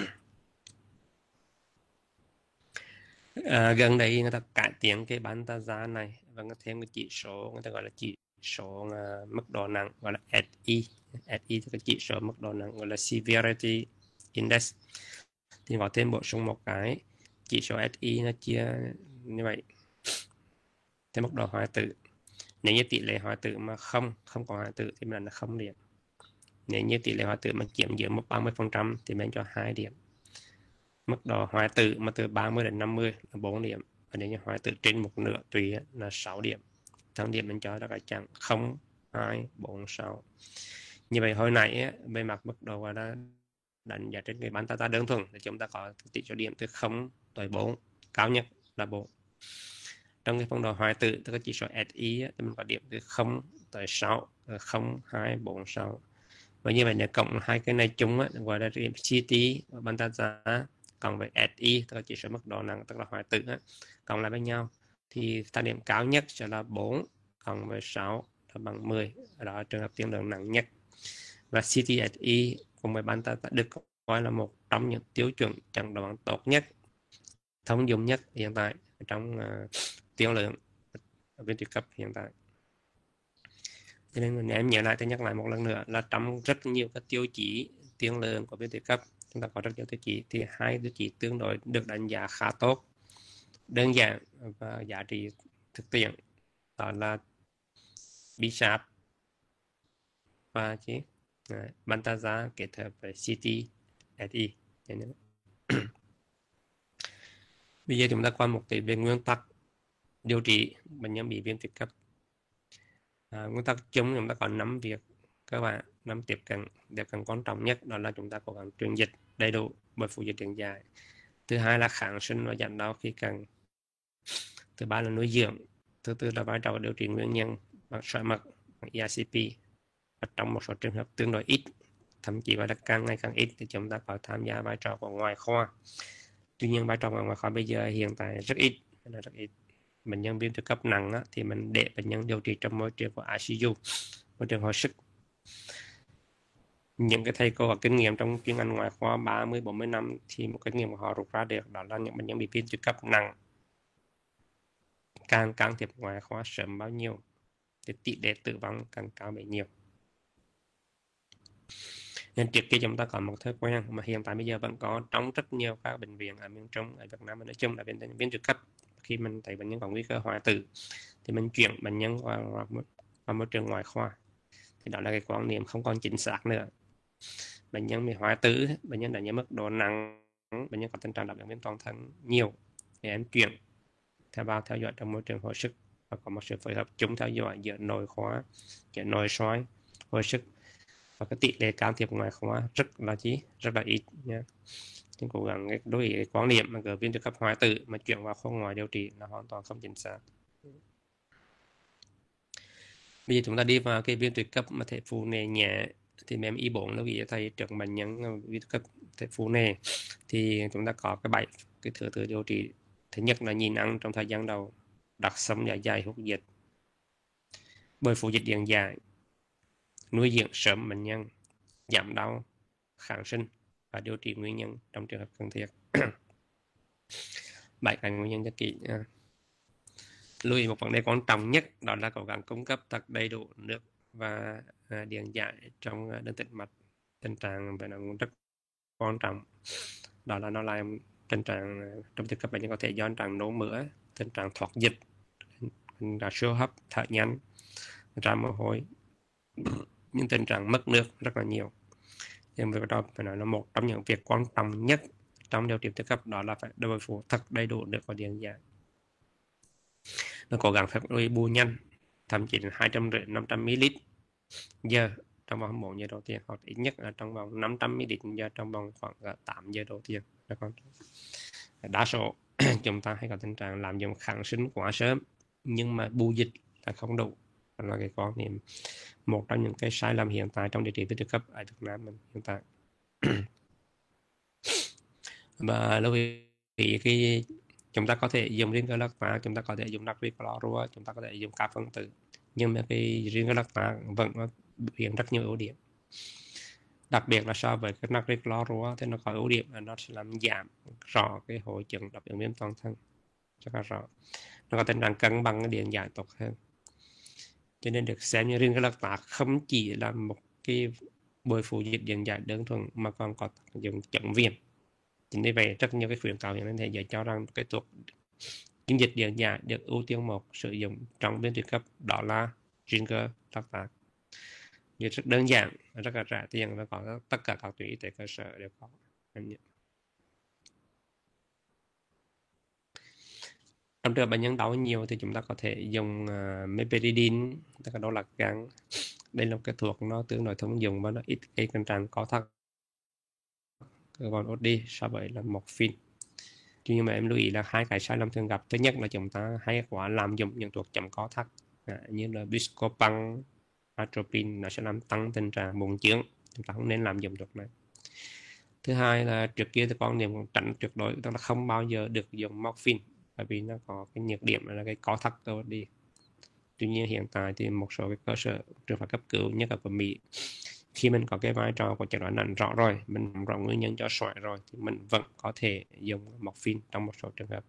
À, gần đây người ta cải tiến cái Bantaza này và người thêm cái chỉ số người ta gọi là chỉ số uh, mức độ nặng, gọi là ét e. ét e là cái chỉ số mức độ nặng, gọi là Severity Index. Thì có thêm bổ sung một cái chỉ số ét e nó chia như vậy theo mức độ hoại tử. Nếu như tỷ lệ hoại tử mà không không có hoại tử thì mình là không điểm. Nếu như tỷ lệ hoại tử mà chiếm dưới ba mươi phần trăm thì mình cho hai điểm. Mức độ hoại tử mà từ ba mươi đến năm mươi là bốn điểm. Và nếu như hoại tử trên một nửa tùy là sáu điểm. Thang điểm mình cho là cái chặng không, hai, bốn, sáu. Như vậy hồi nãy về mặt mức độ là đánh giá trên cái Bantaza đơn thuần thì chúng ta có tỷ số điểm từ không tới bốn, cao nhất là bốn. Trong cái phong độ hoại tử tức là chỉ số ét e thì mình có điểm từ không tới sáu, không, hai, bốn, sáu. Và như vậy nếu cộng hai cái này chung á, gọi là điểm xê tê và Bantaza cộng với ét e tức là chỉ số mức độ nặng tức là hoại tử á, cộng lại với nhau thì thời điểm cao nhất sẽ là bốn cộng với sáu là bằng mười, đó là trường hợp tiên lượng nặng nhất. Và xê tê ét e cùng với banta được coi là một trong những tiêu chuẩn chẩn đoán tốt nhất, thông dụng nhất hiện tại trong uh, tiên lượng viêm tụy cấp hiện tại. Cho nên nếu em nhớ lại, tôi nhắc lại một lần nữa là trong rất nhiều các tiêu chí tiên lượng của viêm tụy cấp, chúng ta có rất nhiều tiêu chí, thì hai tiêu chí tương đối được đánh giá khá tốt, đơn giản và giá trị thực tiễn, đó là bê sáp và chứ Bantaza kết hợp với xê tê ét e. Bây giờ chúng ta qua một tí về nguyên tắc điều trị bệnh nhân bị viêm tụy cấp. À, nguyên tắc chung chúng ta có năm việc các bạn, năm tiếp cận tiếp cận quan trọng nhất, đó là chúng ta cố gắng truyền dịch đầy đủ bởi phụ dịch điện dài. Thứ hai là kháng sinh và giảm đau khi cần. Thứ ba là nuôi dưỡng. Thứ tư là vai trò điều trị nguyên nhân bằng sỏi mật, bằng e rờ xê pê. Và trong một số trường hợp tương đối ít, thậm chí là càng ngày càng ít, thì chúng ta có tham gia vai trò của ngoại khoa. Tuy nhiên vai trò của ngoại khoa bây giờ hiện tại rất ít, là rất ít. Bệnh nhân viêm tụy cấp nặng á, thì mình để bệnh nhân điều trị trong môi trường của i xê u, môi trường hồi sức. Những cái thầy cô có kinh nghiệm trong chuyên ngành ngoại khoa ba mươi bốn mươi năm thì một kinh nghiệm của họ rút ra được, đó là những bệnh nhân bị viêm tụy cấp nặng càng can thiệp ngoại khoa sớm bao nhiêu thì tỷ lệ tử vong càng cao bấy nhiêu. Nên trước kia chúng ta có một thói quen mà hiện tại bây giờ vẫn có trong rất nhiều các bệnh viện ở miền Trung, ở Việt Nam nói chung là bệnh nhân viêm tụy cấp, khi mình thấy bệnh nhân có nguy cơ hoại tử thì mình chuyển bệnh nhân qua, qua, qua môi trường ngoại khoa. Thì đó là cái quan niệm không còn chính xác nữa. Bệnh nhân bị hoại tử, bệnh nhân đã nhiễm mức độ nặng, bệnh nhân có tình trạng đặc biệt viêm toàn thân nhiều, thì em chuyển theo vào theo dõi trong môi trường hồi sức, và có một sự phối hợp chung theo dõi giữa nội khoa, giữa nội soi, hồi sức, và cái tỷ lệ can thiệp ngoại khoa rất là chí rất là ít nha. Nên cố gắng đối với quan niệm mà viêm tụy cấp hoại tử mà chuyển vào khoa ngoại điều trị là hoàn toàn không chính xác. Bây giờ chúng ta đi vào cái viêm tụy cấp mà thể phụ nề nhẹ, thì em y bốn lưu ý cho thầy trước bệnh nhân viêm tụy cấp thể phụ nề thì chúng ta có cái bảy cái thứ tự điều trị. Thứ nhất là nhịn ăn trong thời gian đầu, đặt sống dạ dày hút dịch, bôi phụ dịch điện giải, nuôi dưỡng sớm bệnh nhân, giảm đau, kháng sinh và điều trị nguyên nhân trong trường hợp cần thiết. Bảy cái nguyên nhân cho kỹ nha. Lưu ý một vấn đề quan trọng nhất, đó là cố gắng cung cấp thật đầy đủ nước và à, điện giải trong à, đơn tĩnh mạch. Tình trạng về nó cũng rất quan trọng, đó là nó làm tình trạng trong trường hợp bệnh nhân có thể do tình trạng nôn mửa, tình trạng thoát dịch, tình trạng siêu hấp, thở nhanh, ra mồ hôi, những tình trạng mất nước rất là nhiều. Nhưng việc đó phải nói là một trong những việc quan trọng nhất trong điều trị tụy cấp, đó là phải bồi phụ thật đầy đủ nước và điện giải. Nó cố gắng phải nuôi bù nhanh, thậm chí là hai trăm rưỡi năm trăm mi li lít giờ trong vòng bốn giờ đầu tiên, hoặc ít nhất là trong vòng năm trăm mi li lít giờ trong vòng khoảng tám giờ đầu tiên. Đa số chúng ta hay có tình trạng làm dùng kháng sinh quá sớm nhưng mà bù dịch là không đủ. Đó là cái quan niệm, một trong những cái sai lầm hiện tại trong điều trị viêm tụy cấp ở Việt Nam mình hiện tại. Và lưu ý khi chúng ta có thể dùng riêng lacta, chúng ta có thể dùng natri clorua, chúng ta có thể dùng các phân tử, nhưng mà cái riêng lacta vẫn hiện rất nhiều ưu điểm. Đặc biệt là so với cái natri clorua thì nó có ưu điểm là nó sẽ làm giảm rõ cái hội chứng đặc biệt viêm toàn thân, rất là rõ. Nó có tình trạng cân bằng cái điện giải tốt hơn. Cho nên được xem như riêng cái lacta không chỉ là một cái bồi phụ dịch điện giải đơn thuần mà còn có tác dụng chống viêm. Chính vì vậy rất nhiều cái khuyến cáo hiện nay thế giới cho rằng cái thuốc kinh dịch điện giải được ưu tiên một sử dụng trong viêm tụy cấp, đó là Ginger lactate. Như rất đơn giản, rất là rẻ tiền và có tất cả các tuyến y tế cơ sở đều có. Trong trường hợp bệnh nhân đau nhiều thì chúng ta có thể dùng uh, meperidine, tức là đau lạc gan. Đây là một cái thuốc nó tương đối thông dụng và nó ít gây tình trạng có thắt còn ốt đi so với là morphine. Tuy nhiên mà em lưu ý là hai cái sai lầm thường gặp. Thứ nhất là chúng ta hay quá làm dùng những thuốc chống có thắt à, như là Buscopan, atropine, nó sẽ làm tăng tình trạng bùng trướng. Chúng ta không nên làm dùng thuốc này. Thứ hai là trước kia thì quan niệm tránh tuyệt đối, tức là không bao giờ được dùng morphine. bởi vì nó có cái nhược điểm là cái co thắt cơ đi. Tuy nhiên hiện tại thì một số cái cơ sở trường phạt cấp cứu nhất là của Mỹ, khi mình có cái vai trò của chẩn đoán nặng rõ rồi, mình nắm rõ nguyên nhân cho sỏi rồi thì mình vẫn có thể dùng morphine trong một số trường hợp.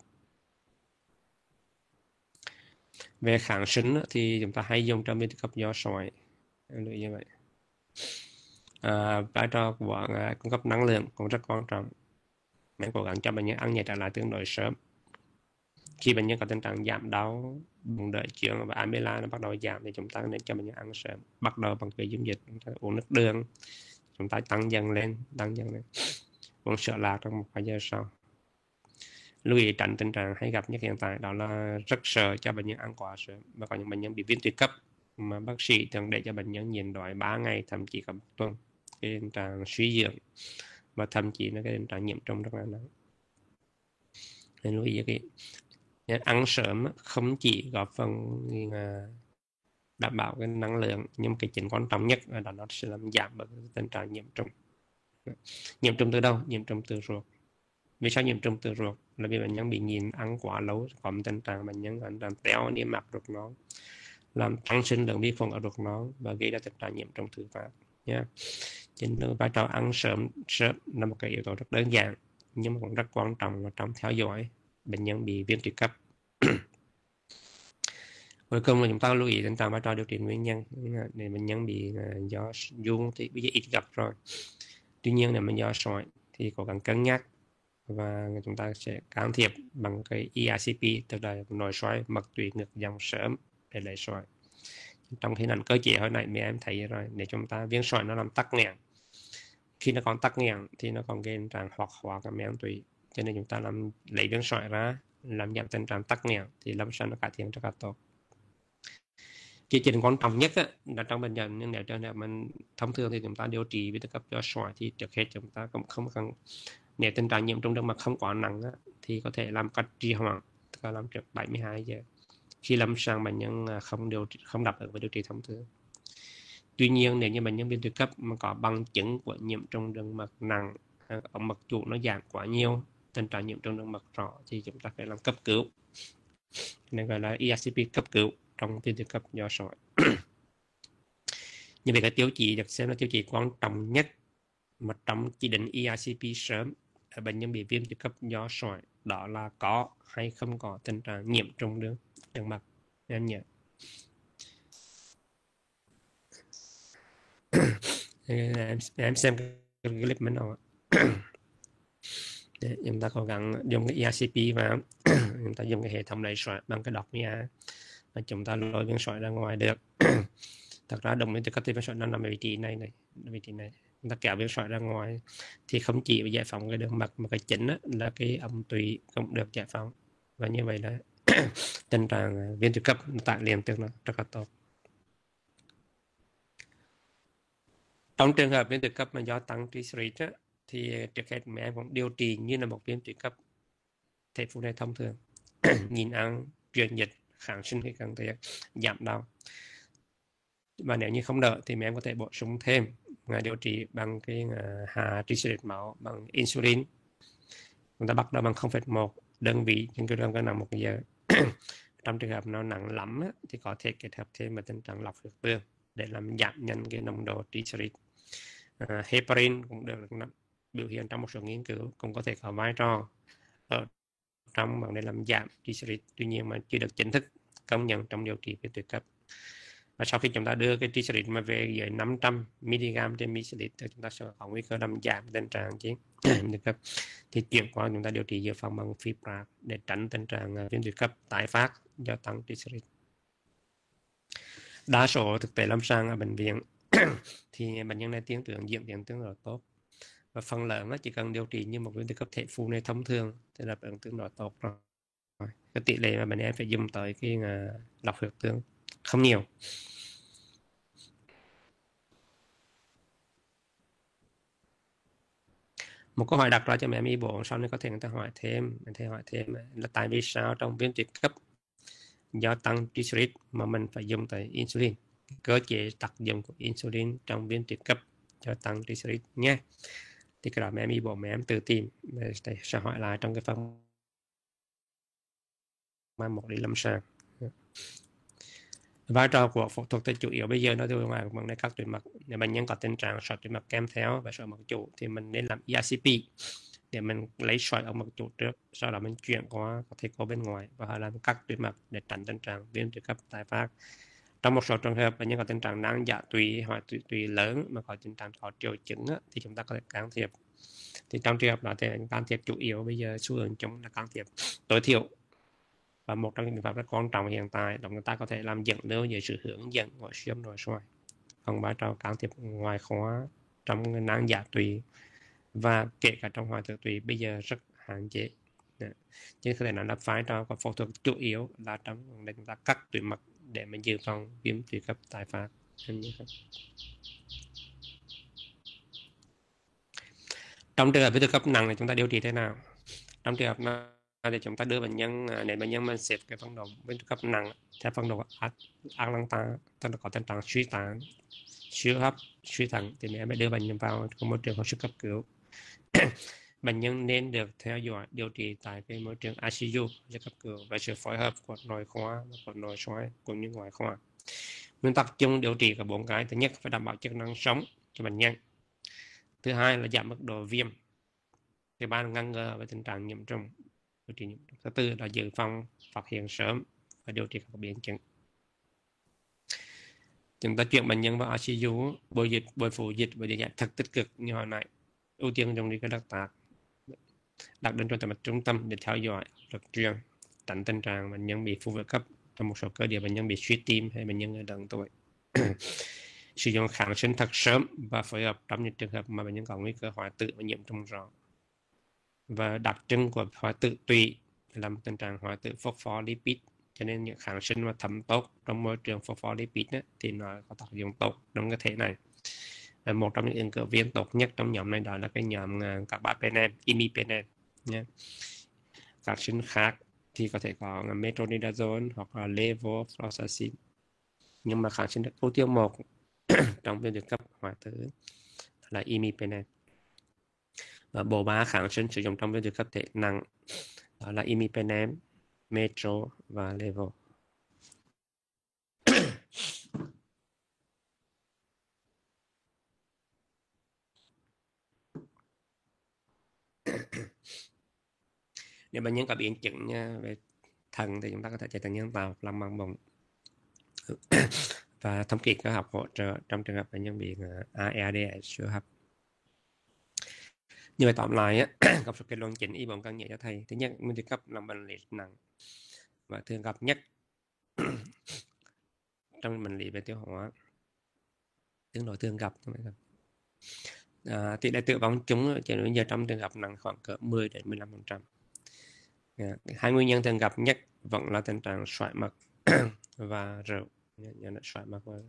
Về kháng sinh thì chúng ta hay dùng trong viêm tự cấp do sỏi, lưu ý như vậy. À, vai trò của uh, cung cấp năng lượng cũng rất quan trọng. Mình cố gắng cho bệnh nhân ăn nhẹ trở lại tương đối sớm. Khi bệnh nhân có tình trạng giảm đau, bụng đợi chuyển và amylase nó bắt đầu giảm thì chúng ta nên cho bệnh nhân ăn sớm. Bắt đầu bằng cái dung dịch, chúng ta uống nước đường, chúng ta tăng dần lên, tăng dần lên. Uống sữa lạc trong một vài giờ sau. Lưu ý tránh tình trạng hay gặp nhất hiện tại đó là rất sợ cho bệnh nhân ăn quá sớm, và có những bệnh nhân bị viêm tụy cấp mà bác sĩ thường để cho bệnh nhân nhịn đói ba ngày, thậm chí cả một tuần, cái tình trạng suy dưỡng và thậm chí là cái tình trạng nhiễm trùng rất là nặng. Nên lưu ý cái ăn sớm không chỉ góp phần đảm bảo cái năng lượng, nhưng cái chính quan trọng nhất là đó nó sẽ làm giảm bởi tình trạng nhiễm trùng. Nhiễm trùng từ đâu? Nhiễm trùng từ ruột. Vì sao nhiễm trùng từ ruột? Là vì bệnh nhân bị nhịn ăn quá lâu, có một tình trạng bệnh nhân làm teo niêm mạc ruột non, làm tăng sinh lượng vi khuẩn ở ruột non và gây ra tình trạng nhiễm trùng thứ phát nha. Chính từ vai trò ăn sớm sớm là một cái yếu tố rất đơn giản, nhưng mà cũng rất quan trọng là trong theo dõi bệnh nhân bị viêm tụy cấp. Cuối cùng là chúng ta lưu ý tình trạng vai trò điều trị nguyên nhân. Nếu bệnh nhân bị do dung thì bây giờ ít gặp rồi, tuy nhiên nếu mình do sỏi thì cố gắng cân nhắc và chúng ta sẽ can thiệp bằng cái e R C P, tức là nội soi mật tụy ngực dòng sớm để lấy sỏi. Trong hình ảnh cơ chế hồi nãy mấy em thấy rồi, để chúng ta viêm sỏi nó làm tắc nghẽn, khi nó còn tắc nghẽn thì nó còn gây tình trạng hoạt hóa cái men tụy, cho nên chúng ta làm lấy viêm sỏi ra, làm giảm tình trạng tắc nghẽn thì lâm sàng nó cải thiện rất là tốt. Cái chuyện quan trọng nhất á, là trong bệnh nhân, nhưng nếu trường hợp mình thông thường thì chúng ta điều trị viêm tự cấp do sỏi thì trước hết chúng ta cũng không cần, nếu tình trạng nhiễm trùng đường mật không quá nặng á, thì có thể làm cách trì hoãn, tức là làm trước bảy mươi hai giờ khi lâm sàng bệnh nhân không điều trị, không đáp ứng với điều trị thông thường. Tuy nhiên nếu như bệnh nhân viêm tự cấp mà có bằng chứng của nhiễm trùng đường mật nặng, ở mật chủ nó giảm quá nhiều, tình trạng nhiễm trùng đường mật rõ thì chúng ta phải làm cấp cứu, nên gọi là e R C P cấp cứu trong viêm tự cấp do sỏi. Như vậy cái tiêu chí được xem là tiêu chí quan trọng nhất mà trong chỉ định e R C P sớm ở bệnh nhân bị viêm tự cấp do sỏi, đó là có hay không có tình trạng nhiễm trùng đường đường mật. Em nhớ em, em xem cái clip mình nào. Để chúng ta cố gắng dùng cái e R C P và chúng ta dùng cái hệ thống lấy sỏi bằng cái đọc nha, và chúng ta lôi viên sỏi ra ngoài được. Thật ra đồng viên tự cấp thì viên sỏi nó nằm ở vị trí này này, vị trí này. Chúng ta kéo viên sỏi ra ngoài thì không chỉ giải phóng cái đường mật mà cái chính là cái ống tụy cũng được giải phóng, và như vậy là tình trạng viêm tự cấp tại liền tương nó rất là tốt. Trong trường hợp viêm tự cấp mà do tăng triglycerid thì trước hết mấy em cũng điều trị như là một viêm tự cấp thể phụ này thông thường. Nhìn ăn, truyền dịch, kháng sinh khi cần thiết, giảm đau. Và nếu như không đỡ thì mấy em có thể bổ sung thêm điều trị bằng cái hạ triglycerid máu bằng insulin. Chúng ta bắt đầu bằng không phẩy một đơn vị trên kg cân nặng một giờ. Trong trường hợp nó nặng lắm thì có thể kết hợp thêm một tình trạng lọc huyết tương để làm giảm nhanh cái nồng độ triglycerid. Uh, heparin cũng được biểu hiện trong một số nghiên cứu, cũng có thể có vai trò ở trong vấn đề làm giảm triglycerid, tuy nhiên mà chưa được chính thức công nhận trong điều trị viêm tự cấp. Và sau khi chúng ta đưa cái triglycerid mà về dưới năm trăm mi-li-gam trên ml thì chúng ta sẽ có nguy cơ làm giảm tình trạng chứ tự cấp, thì chuyển qua chúng ta điều trị dự phòng bằng fibra để tránh tình trạng viêm tự cấp tái phát do tăng triglycerid. Đa số thực tế lâm sàng ở bệnh viện thì bệnh nhân này tiến triển diễn tiến tương đối tốt, và phần lớn chỉ cần điều trị như một viêm tự cấp thể phụ này thông thường thì là bệnh tương đối tốt rồi. Cái tỷ lệ mà bệnh nhân phải dùng tới cái lọc huyết tương không nhiều. Một câu hỏi đặt ra cho mẹ em y bổ sau này có thể người ta hỏi thêm, người ta hỏi thêm là tại vì sao trong viêm tự cấp do tăng triglycerid mà mình phải dùng tới insulin, cơ chế tác dụng của insulin trong viêm tự cấp cho tăng triglycerid nhé. Thì cái đó mẹ em y bổ mẹ em tự tìm, để sẽ hỏi lại trong cái phần mai một đi lâm sàng. Vai trò của phẫu thuật thì chủ yếu bây giờ nó từ ngoài vấn đề các tuyến mật. Nếu bệnh nhân có tình trạng sỏi tuyến mật kèm theo và sỏi mật chủ thì mình nên làm e rờ pê để mình lấy sỏi ở mật chủ trước, sau đó mình chuyển qua có thể có bên ngoài và làm các tuyến mật để tránh tình trạng viêm tụy cấp tái phát. Trong một số trường hợp bệnh nhân có tình trạng nang dạ tụy hoặc tụy tụy lớn mà có tình trạng có triệu chứng thì chúng ta có thể can thiệp. Thì trong trường hợp đó thì can thiệp chủ yếu bây giờ xu hướng chung là can thiệp tối thiểu. Và một trong những biện pháp rất quan trọng hiện tại là chúng ta có thể làm dẫn lưu dưới sự hướng dẫn của siêu âm nội soi. Còn vai trò can thiệp ngoại khoa trong nang dạ tụy và kể cả trong hoại tử tụy bây giờ rất hạn chế. Chứ có thể nói là vai trò của phẫu thuật chủ yếu là trong vấn đề chúng ta cắt tụy mật để mình dự phòng viêm tụy cấp tái phát. Trong trường hợp viêm tụy cấp nặng thì chúng ta điều trị thế nào? Trong trường hợp này thì chúng ta đưa bệnh nhân để bệnh nhân mình xếp cái phân độ viêm tụy cấp nặng theo phân độ Atlanta, tức là có tình trạng suy tán, suy hấp, suy thận thì mình mới đưa bệnh nhân vào môi trường hồi sức cấp cứu. Bệnh nhân nên được theo dõi điều trị tại cái môi trường i xê u để cấp cứu với sự phối hợp của nội khoa và của nội soi cũng như ngoại khoa. Nguyên tắc chung điều trị có bốn cái. Thứ nhất phải đảm bảo chức năng sống cho bệnh nhân. Thứ hai là giảm mức độ viêm. Thứ ba là ngăn ngừa với tình trạng nhiễm trùng. Thứ tư là dự phòng, phát hiện sớm và điều trị các biến chứng. Chúng ta chuyển bệnh nhân vào i xê u, bồi dịch, bồi phủ dịch với điều dạng thật tích cực như hồi nãy. Ưu tiên trong đi cái đặc tạc, đặt đến trong trung tâm để theo dõi lực truyền, tránh tình trạng bệnh nhân bị phù vỡ cấp, trong một số cơ địa bệnh nhân bị suy tim hay bệnh nhân ở lớn tuổi. Sử dụng kháng sinh thật sớm và phối hợp trong những trường hợp mà bệnh nhân có nguy cơ hoại tử và nhiễm trùng rõ. Và đặc trưng của hoại tử tụy là một tình trạng hoại tử phospholipid, cho nên những kháng sinh mà thấm tốt trong môi trường phospholipid thì nó có tác dụng tốt trong cái thể này. Và một trong những ứng cử viên tốt nhất trong nhóm này đó là cái nhóm carbapenem, imipenem nhé. Kháng sinh khác thì có thể có metronidazole hoặc là levofloxacin, nhưng mà kháng sinh được ưu tiên một trong viêm tụy cấp hoại tử là imipenem. Và bộ ba kháng sinh sử dụng trong viêm tụy cấp thể nặng đó là imipenem, metro và levo. Nếu bệnh nhân có biến chứng về thận thì chúng ta có thể chạy thận nhân tạo làm bằng bụng và thống kê cơ học hỗ trợ trong trường hợp bệnh nhân bị a e đê ét siêu hấp. Như vậy tóm lại á, có số kết luận chính y bóng căng nhẹ cho thầy. Thứ nhất, viêm tụy cấp là bệnh lý nặng và thường gặp nhất trong bệnh lý về tiêu hóa, tương đối thường gặp. À, tỷ lệ tử vong chung chỉ bây giờ trong trường hợp nặng khoảng cỡ mười đến mười lăm phần trăm. Yeah. Hai nguyên nhân thường gặp nhất vẫn là tình trạng sỏi mật và rượu, sỏi mật và,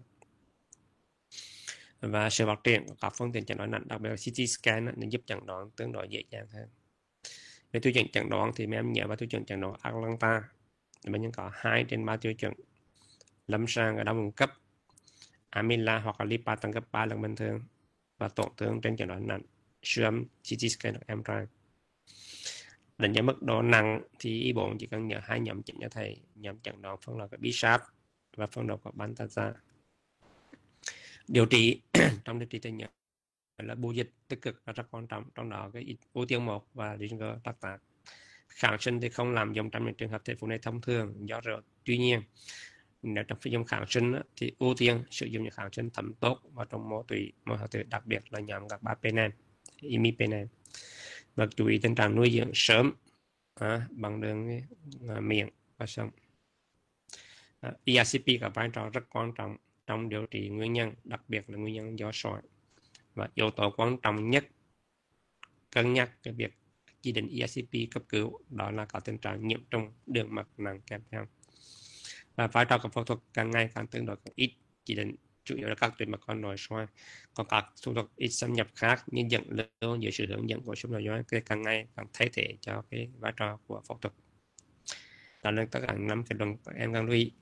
và sự phát triển của các phương tiện chẩn đoán nặng, đặc biệt là xê tê scan để giúp chẩn đoán tương đối dễ dàng hơn. Về tiêu chuẩn chẩn đoán thì mấy em nhớ vào tiêu chuẩn chẩn đoán Atlanta, bệnh nhân có hai trên ba tiêu chuẩn lâm sàng ở đau vùng cấp, amyla hoặc là lipa tăng gấp ba lần bình thường và tổn thương trên chẩn đoán nặng, siêu âm, xê tê scan hoặc em rờ i. Đánh giá mức độ nặng thì y bốn chỉ cần nhớ hai nhóm chính cho thầy, nhóm chẩn đoán phân loại của bê-sáp và phân loại của Bantaza. Điều trị trong điều trị thì nhớ là bù dịch tích cực là rất quan trọng, trong đó cái ưu tiên một và Ringer đặc tạc. Kháng sinh thì không làm dùng trong những trường hợp thể phụ này thông thường do rượu. Tuy nhiên nếu trong sử dụng kháng sinh thì ưu tiên sử dụng những kháng sinh thấm tốt vào trong mô tủy, mô hoại tử, đặc biệt là nhóm carbapenem, imipenem. Và chú ý tình trạng nuôi dưỡng sớm à, bằng đường à, miệng và sống. À, e rờ pê có vai trò rất quan trọng trong điều trị nguyên nhân, đặc biệt là nguyên nhân do sỏi. Và yếu tố quan trọng nhất cân nhắc cái việc chỉ định e rờ pê cấp cứu đó là có tình trạng nhiễm trùng đường mật nặng kèm theo. Và vai trò của phẫu thuật càng ngày càng tương đối càng ít chỉ định, chủ yếu là các tuyến mật con nội soi. Còn các thủ thuật ít xâm nhập khác như dẫn lưu dưới sự hướng dẫn của siêu nội soi thì càng ngày càng thay thế cho cái vai trò của phẫu thuật. Đó là tất cả năm kết luận các em cần lưu ý.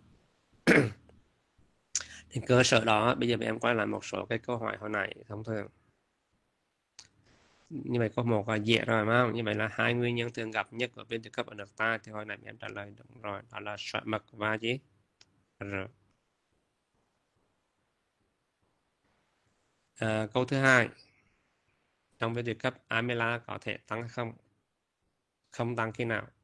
Trên cơ sở đó bây giờ em quay lại một số cái câu hỏi hồi nãy thông thường. như vậy có một là dễ rồi mà như vậy là hai nguyên nhân thường gặp nhất của viêm tự cấp ở nước ta thì hồi nãy em trả lời đúng rồi, đó là sỏi mật và gì R. À, câu thứ hai, trong viêm tự cấp amyla có thể tăng hay không? Không tăng khi nào?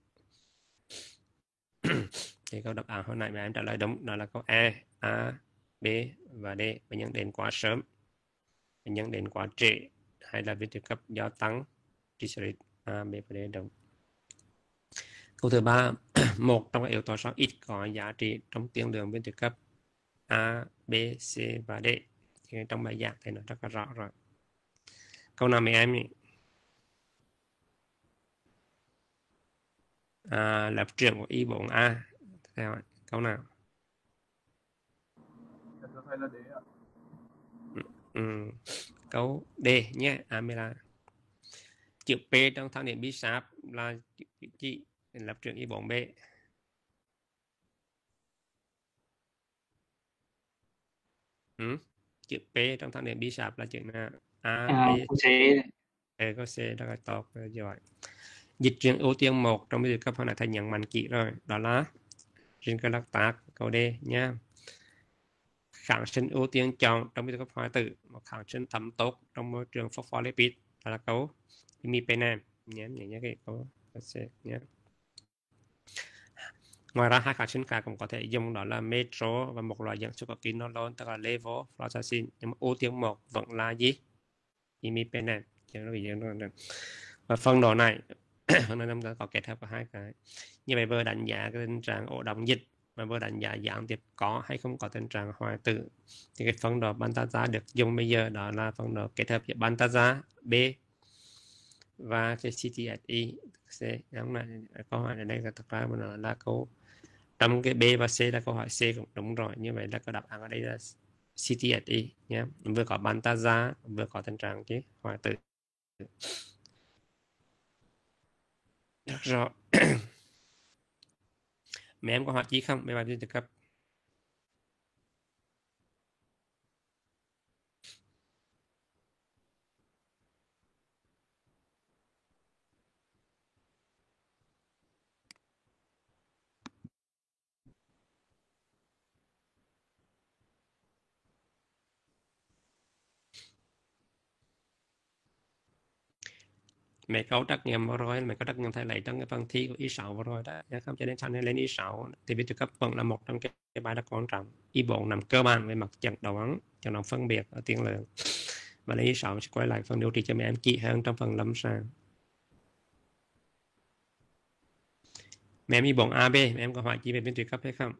Thì câu đáp án hồi nãy mà em trả lời đúng, đó là câu E, A, B và D. Bệnh nhân đến quá sớm, bệnh nhân đến quá trễ, hay là viêm tự cấp do tăng triglyceride. A, B và D đúng. Câu thứ ba, một trong các yếu tố sau ít có giá trị trong tiên lượng viêm tự cấp A, B, C và D. Thì trong bài giảng thì nó rất là rõ rồi. Câu nào mấy em nhỉ? À, lập trường của I bốn A. Theo câu nào? Ừ. Câu D nhé, amyla. Chữ P trong thang điểm B-sharp là chữ chi? Lập trường I bốn B. Ừ. Chữ P trong thang điểm B-sharp là chữ nào? A, À, B, cô C. E, có C, rất là tốt, giỏi. Dịch chuyển ưu tiên một trong viêm tự cấp hồi nãy thầy nhận mạnh kỹ rồi, đó là Ringelactat, câu D nha. Kháng sinh ưu tiên chọn trong viêm tự cấp hoại tử, một kháng sinh thấm tốt trong môi trường phospholipid, đó là câu imipenem nhé, nhớ nhớ cái câu C nhé. Ngoài ra hai kháng sinh khác cũng có thể dùng, đó là metro và một loại dạng succinolone, tức là levofloxacin, nhưng mà ưu tiên một vẫn là gì? Imipenem. Và phần độ này phần này chúng ta có kết hợp của hai cái. Như vậy vừa đánh giá cái tình trạng ổ động dịch và vừa đánh giá gián tiếp có hay không có tình trạng hoại tử. Thì cái phân độ Bantaza được dùng bây giờ đó là phân độ kết hợp giữa Bantaza B và cái xê tê ét i C. Đúng là câu hỏi ở đây là thật ra mà nó là câu trong cái B và C là câu hỏi C cũng đúng rồi. Như vậy là cái đáp án ở đây là xê tê ét i nhé. Vừa có Bantaza vừa có tình trạng cái hoại tử. Được rồi. Mấy em có hỏi gì không? Mấy bạn đi thực cấp. Mấy câu trắc nghiệm vừa rồi, mấy câu trắc nghiệm thầy lấy trong cái phần thi của i sáu vừa rồi đó, không? Cho nên sau này lên i sáu thì viết cấp vẫn là một trong cái, cái bài rất quan trọng. i bốn nằm cơ bản về mặt chẩn đoán, chẩn đoán phân biệt ở tiên lượng, và lên i sáu sẽ quay lại phần điều trị cho mấy em kỹ hơn trong phần lâm sàng. Mấy em i bốn a b, mấy em có hỏi gì về viêm tụy cấp hay không?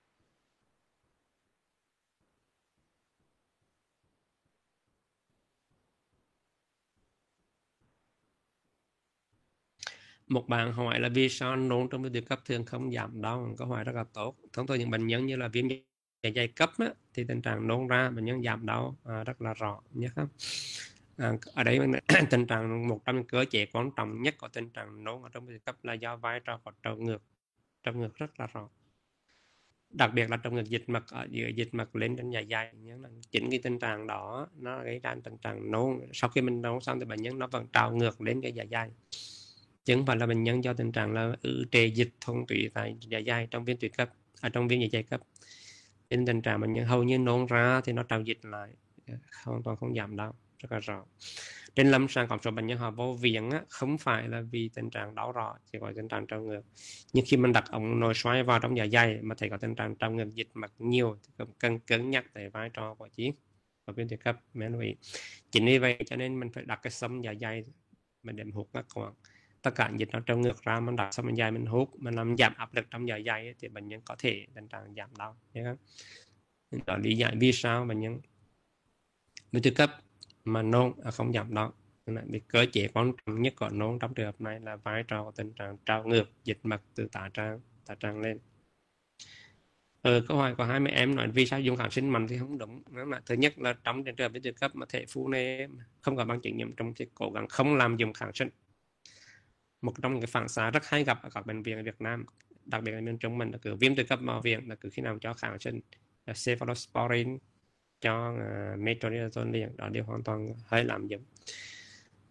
Một bạn hỏi là vì sao nôn trong viêm tụy cấp thường không giảm đau? Câu hỏi rất là tốt. Thông thường những bệnh nhân như là viêm dạ dày cấp á, thì tình trạng nôn ra bệnh nhân giảm đau à, rất là rõ nhé không? À, ở đây tình trạng một trong những cơ chế quan trọng nhất của tình trạng nôn ở trong viêm cấp là do vai trò của trào ngược. Trào ngược rất là rõ, đặc biệt là trào ngược dịch mật ở giữa dịch mật lên trên dạ dày. Chính cái tình trạng đó nó gây ra tình trạng nôn. Sau khi mình nôn xong thì bệnh nhân nó vẫn trào ngược lên cái dạ dày, chứ không phải là bệnh nhân do tình trạng là ứ trệ dịch thuần túy tại dạ dày trong viêm tụy cấp, ở trong viêm dạ dày cấp. Trên tình trạng bệnh nhân hầu như nôn ra thì nó trào dịch lại, hoàn toàn không giảm đau, rất là rõ. Trên lâm sàng có số bệnh nhân họ vô viện á, không phải là vì tình trạng đau rõ, chỉ có tình trạng trào ngược. Nhưng khi mình đặt ống nội soi vào trong dạ dày mà thấy có tình trạng trào ngược dịch mật nhiều thì cũng cần cân nhắc tới vai trò của chi và viêm tụy cấp. Chính vì vậy cho nên mình phải đặt cái sâm dạ dày, mình điểm hút ngắt quãng tất cả dịch nó trào ngược ra, mình đặt sâm dạ dày mình hút, mình làm giảm áp lực trong dạ dày thì bệnh nhân có thể tình trạng giảm đau. Đó lý giải vì sao bệnh nhân viêm tụy cấp mà nôn à, không giảm đau. Vì cơ chế quan trọng nhất của nôn trong trường hợp này là vai trò của tình trạng trào ngược dịch mật từ tả tràng tả tràng lên. Ừ, câu hỏi của hai mấy em nói vì sao dùng kháng sinh mạnh thì không đúng. Là thứ nhất là trong trường hợp viêm tụy cấp mà thể phụ này không có bằng chứng nhiễm trùng thì cố gắng không làm dùng kháng sinh. Một trong những cái phản xạ rất hay gặp ở các bệnh viện ở Việt Nam, đặc biệt là miền Trung mình, là cứ viêm tụy cấp vào viện là cứ khi nào cho kháng sinh là cephalosporin, cho uh, metronidazole liền, đó đều hoàn toàn hơi làm dụng.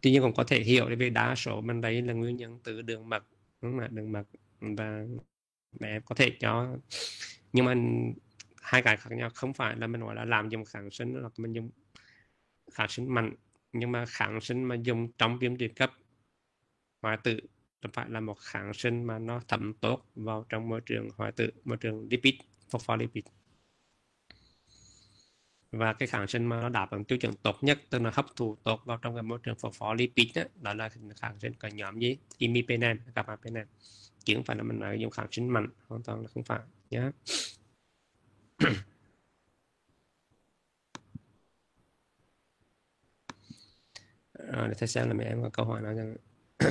Tuy nhiên cũng có thể hiểu vì đa số mình đấy là nguyên nhân từ đường mật, đúng là đường mật, và mẹ có thể cho, nhưng mà hai cái khác nhau, không phải là mình nói là làm dùng kháng sinh hoặc mình dùng kháng sinh mạnh, nhưng mà kháng sinh mà dùng trong viêm tụy cấp hoại tử phải là một kháng sinh mà nó thấm tốt vào trong môi trường hoại tử, môi trường lipid, phospholipid. Và cái kháng sinh mà nó đáp ứng tiêu chuẩn tốt nhất, tức là hấp thụ tốt vào trong cái môi trường phospholipid đó, đó là kháng sinh có nhóm gì imipenem, carbapenem, chứ không phải là mình nói dùng kháng sinh mạnh, hoàn toàn là không phải nhé. À, để thầy xem là mấy em có câu hỏi nào rằng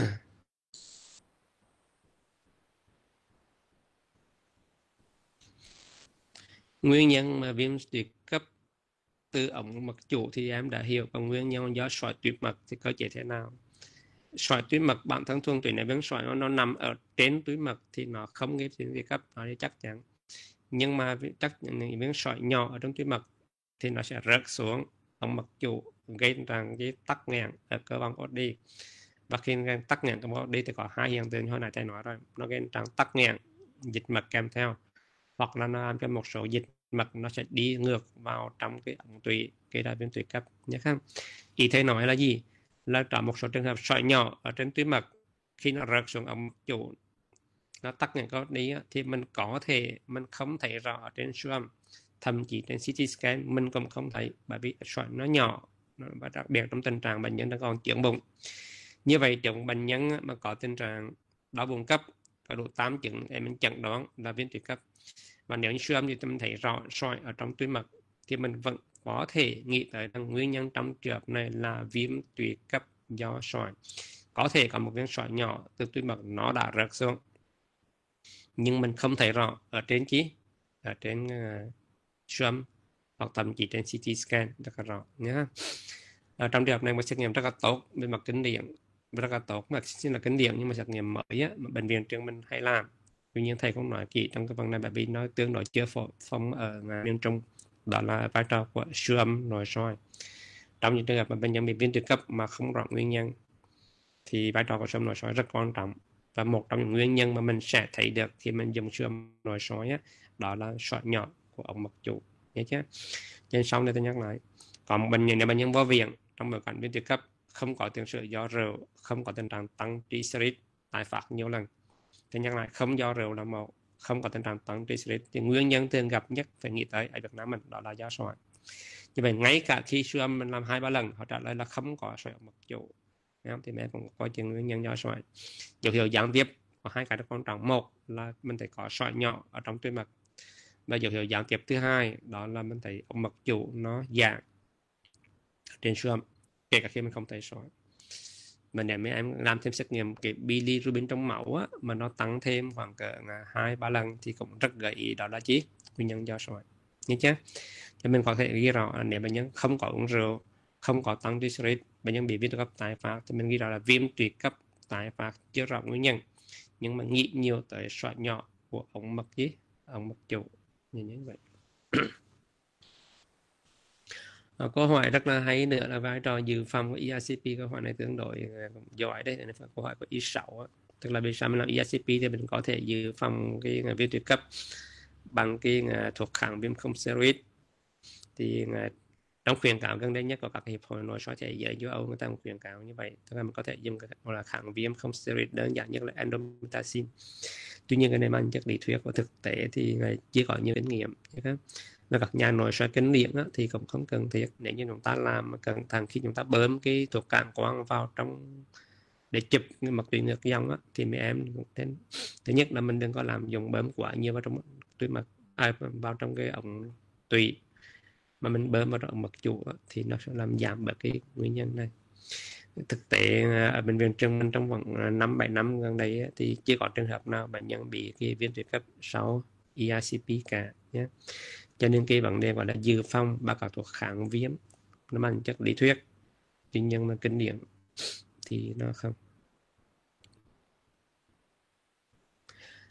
nguyên nhân mà viêm tụy cấp từ ống mật chủ thì em đã hiểu, còn nguyên nhân do sỏi tuyết mật thì cơ chế thế nào? Sỏi tuyết mật bản thân thuần túy là viêm sỏi nó, nó nằm ở trên túi mật thì nó không gây viêm tụy cấp, nó chắc chắn. Nhưng mà chắc những viêm sỏi nhỏ ở trong túi mật thì nó sẽ rớt xuống ống mật chủ, gây ra cái tắc nghẽn ở cơ van body. Và khi tắc nghẽn cơ van body thì có hai hiện tượng, hồi nãy thầy nói rồi, nó gây ra tắc nghẽn dịch mật kèm theo, hoặc là nó làm cho một số dịch mật nó sẽ đi ngược vào trong cái ống tủy, gây ra viêm tụy cấp nhé không? Ý thầy nói là gì? Là trong một số trường hợp sỏi nhỏ ở trên túi mật, khi nó rớt xuống ống chủ, nó tắc nghẽn cơ đi thì mình có thể mình không thấy rõ ở trên siêu âm, thậm chí trên xê tê scan mình cũng không thấy, bởi vì sỏi nó nhỏ, và đặc biệt trong tình trạng bệnh nhân đang còn chướng bụng. Như vậy trong bệnh nhân mà có tình trạng đau bụng cấp, có đủ tám chứng để mình chẩn đoán là viêm tụy cấp. Và nếu như siêu âm thì mình thấy rõ sỏi ở trong túi mật thì mình vẫn có thể nghĩ tới rằng nguyên nhân trong trường hợp này là viêm tụy cấp do sỏi. Có thể có một viên sỏi nhỏ từ túi mật nó đã rớt xuống, nhưng mình không thấy rõ ở trên chi, ở trên uh, siêu âm hoặc thậm chí trên xê tê scan rất là rõ nhé. Ở trong trường hợp này một xét nghiệm rất là tốt về mặt kinh điển, rất là tốt mà xin là kinh điển, nhưng mà xét nghiệm mới á, mà bệnh viện trường mình hay làm. Tuy nhiên thầy không nói kỹ trong cái phần này bởi vì nó tương đối chưa phổ phong ở miền Trung, đó là vai trò của siêu âm nội soi. Trong những trường hợp mà bệnh nhân bị viêm tụy cấp mà không rõ nguyên nhân thì vai trò của siêu âm nội soi rất quan trọng. Và một trong những nguyên nhân mà mình sẽ thấy được khi mình dùng siêu âm nội soi á, đó là sỏi nhỏ của ống mật chủ nhé chứ. Trên sau này tôi nhắc lại, có một bệnh nhân là bệnh nhân vào viện trong bối cảnh viêm tụy cấp, không có tiền sử do rượu, không có tình trạng tăng triglycerid tái phát nhiều lần. Tôi nhắc lại, không do rượu là một, không có tình trạng tăng triglycerid, thì nguyên nhân thường gặp nhất phải nghĩ tới ở Việt Nam mình đó là do sỏi. Như vậy ngay cả khi siêu âm mình làm hai ba lần họ trả lời là không có sỏi ống mật chủ, thì mẹ cũng có chứng nguyên nhân do sỏi. Dấu hiệu gián tiếp có hai cái rất quan trọng, một là mình thấy có sỏi nhỏ ở trong túi mật, và dấu hiệu gián tiếp thứ hai đó là mình thấy ống mật chủ nó giãn trên siêu âm, kể cả khi mình không thấy sỏi. Mà nếu mấy em làm thêm xét nghiệm cái bilirubin trong máu á, mà nó tăng thêm khoảng cỡ hai ba lần thì cũng rất gợi ý đó là chi nguyên nhân do sỏi nhớ chứ. Cho mình có thể ghi rõ nếu bệnh nhân không có uống rượu, không có tăng triglycerid, bệnh nhân bị viêm tụy cấp tái phát thì mình ghi rõ là viêm tụy cấp tái phát chưa rõ nguyên nhân, nhưng mà nghĩ nhiều tới sỏi nhỏ của ống mật gì ống mật chủ như như vậy. À, câu hỏi rất là hay nữa là vai trò dự phòng của e rờ xê pê. Câu hỏi này tương đối giỏi đấy, là câu hỏi của i sáu. Tức là vì sao mình làm e rờ xê pê thì mình có thể dự phòng cái viêm tụy cấp bằng cái thuốc kháng viêm không steroid. Thì trong khuyến cáo gần đây nhất của các hiệp hội nội soi thế giới châu Âu, người ta cũng khuyến cáo như vậy, tức là mình có thể dùng cái là kháng viêm không steroid đơn giản nhất là endomethacin. Tuy nhiên cái này mang chất lý thuyết và thực tế thì chưa có nhiều kinh nghiệm. Là các nhà nội soi kinh điển thì cũng không cần thiết. Nếu như chúng ta làm cẩn thận khi chúng ta bơm cái thuốc cản quang vào trong để chụp cái mật tụy ngược dòng thì mấy em đến thứ nhất là mình đừng có làm dùng bơm quá nhiều vào trong tụy mật, à, vào trong cái ống tụy, mà mình bơm vào trong mật chủ thì nó sẽ làm giảm bởi cái nguyên nhân này. Thực tế ở bệnh viện Trường Minh trong vòng năm bảy năm gần đây thì chưa có trường hợp nào bệnh nhân bị cái viêm tụy cấp sau e rờ xê pê cả nhé. Cho nên cái vấn đề gọi là dự phòng và các thuốc kháng viêm nó mang chất lý thuyết, tuy nhiên mà kinh điển thì nó không.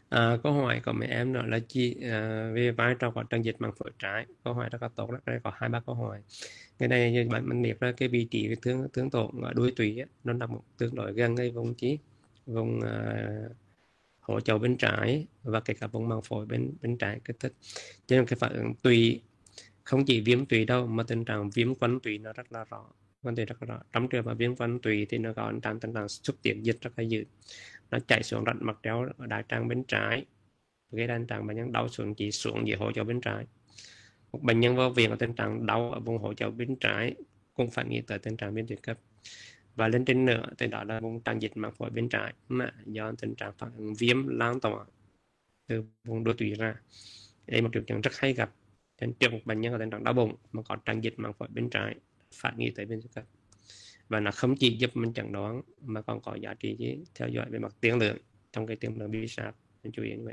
À, câu hỏi của mấy em nữa là chi à, về vai trò của trăng dịch màng phổi trái. Câu hỏi rất là tốt. Đây có hai ba câu hỏi. Cái này như bạn mình biết là cái vị trí cái tướng tướng tổn ở đuôi tủy á, nó nằm tương đối gần cái vùng chí vùng à, hỗ trợ bên trái và kể cả vùng màng phổi bên bên trái kích thích. Cho nên cái phản ứng tùy không chỉ viêm tủy đâu mà tình trạng viêm quanh tủy nó rất là rõ. Vấn đề rất là rõ. Trong trường hợp viêm quanh tủy thì nó có trạng tình trạng xúc tiến dịch rất là dữ. Nó chảy xuống rạch mạc treo ở đại tràng bên trái, gây ra tình trạng bệnh nhân đau xuống chỉ xuống dưới hỗ trợ bên trái. Một bệnh nhân vào viện có tình trạng đau ở vùng hỗ trợ bên trái cũng phải nghĩ tới tình trạng viêm tủy cấp. Và lên trên nữa thì đó là vùng tràn dịch màng phổi bên trái mà do tình trạng phản ứng viêm lan tỏa từ vùng đuôi tủy ra. Đây là một triệu chứng rất hay gặp trên trường một bệnh nhân có tình trạng đau bụng mà có tràn dịch màng phổi bên trái, phải nghĩ tới viêm tủy cấp. Và nó không chỉ giúp mình chẩn đoán mà còn có giá trị theo dõi về mặt tiên lượng trong cái tiên lượng bi sạc. Nên chú ý như vậy.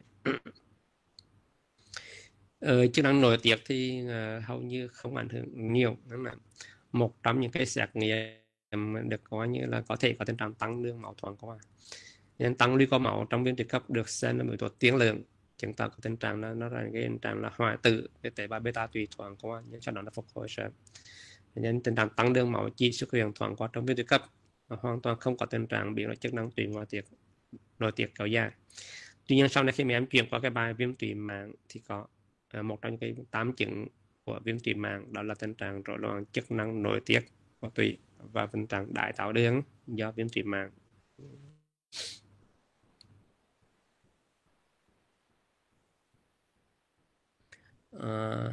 Ờ, chức năng nội tiết thì uh, hầu như không ảnh hưởng nhiều. Đó là một trong những cái xét nghiệm được coi như là có thể có tình trạng tăng lượng máu thoáng qua. Nên tăng lưu có máu trong viêm tủy cấp được xem là yếu tố tiên lượng, chứng tỏ có tình trạng là nó là cái tình trạng là hoại tử cái tế bào beta tùy thoáng qua, nhưng sau đó nó phục hồi sớm. Nên tình trạng tăng lượng máu chỉ xuất hiện thoáng qua trong viêm tủy cấp, hoàn toàn không có tình trạng bị chức năng tủy ngoại tiết nội tiết kéo dài. Tuy nhiên sau này khi mà em chuyển qua cái bài viêm tủy màng thì có uh, một trong những cái tám chứng của viêm tủy màng, đó là tình trạng rối loạn chức năng nội tiết của tủy và tình trạng đái tháo đường do viêm tủy màng. Uh,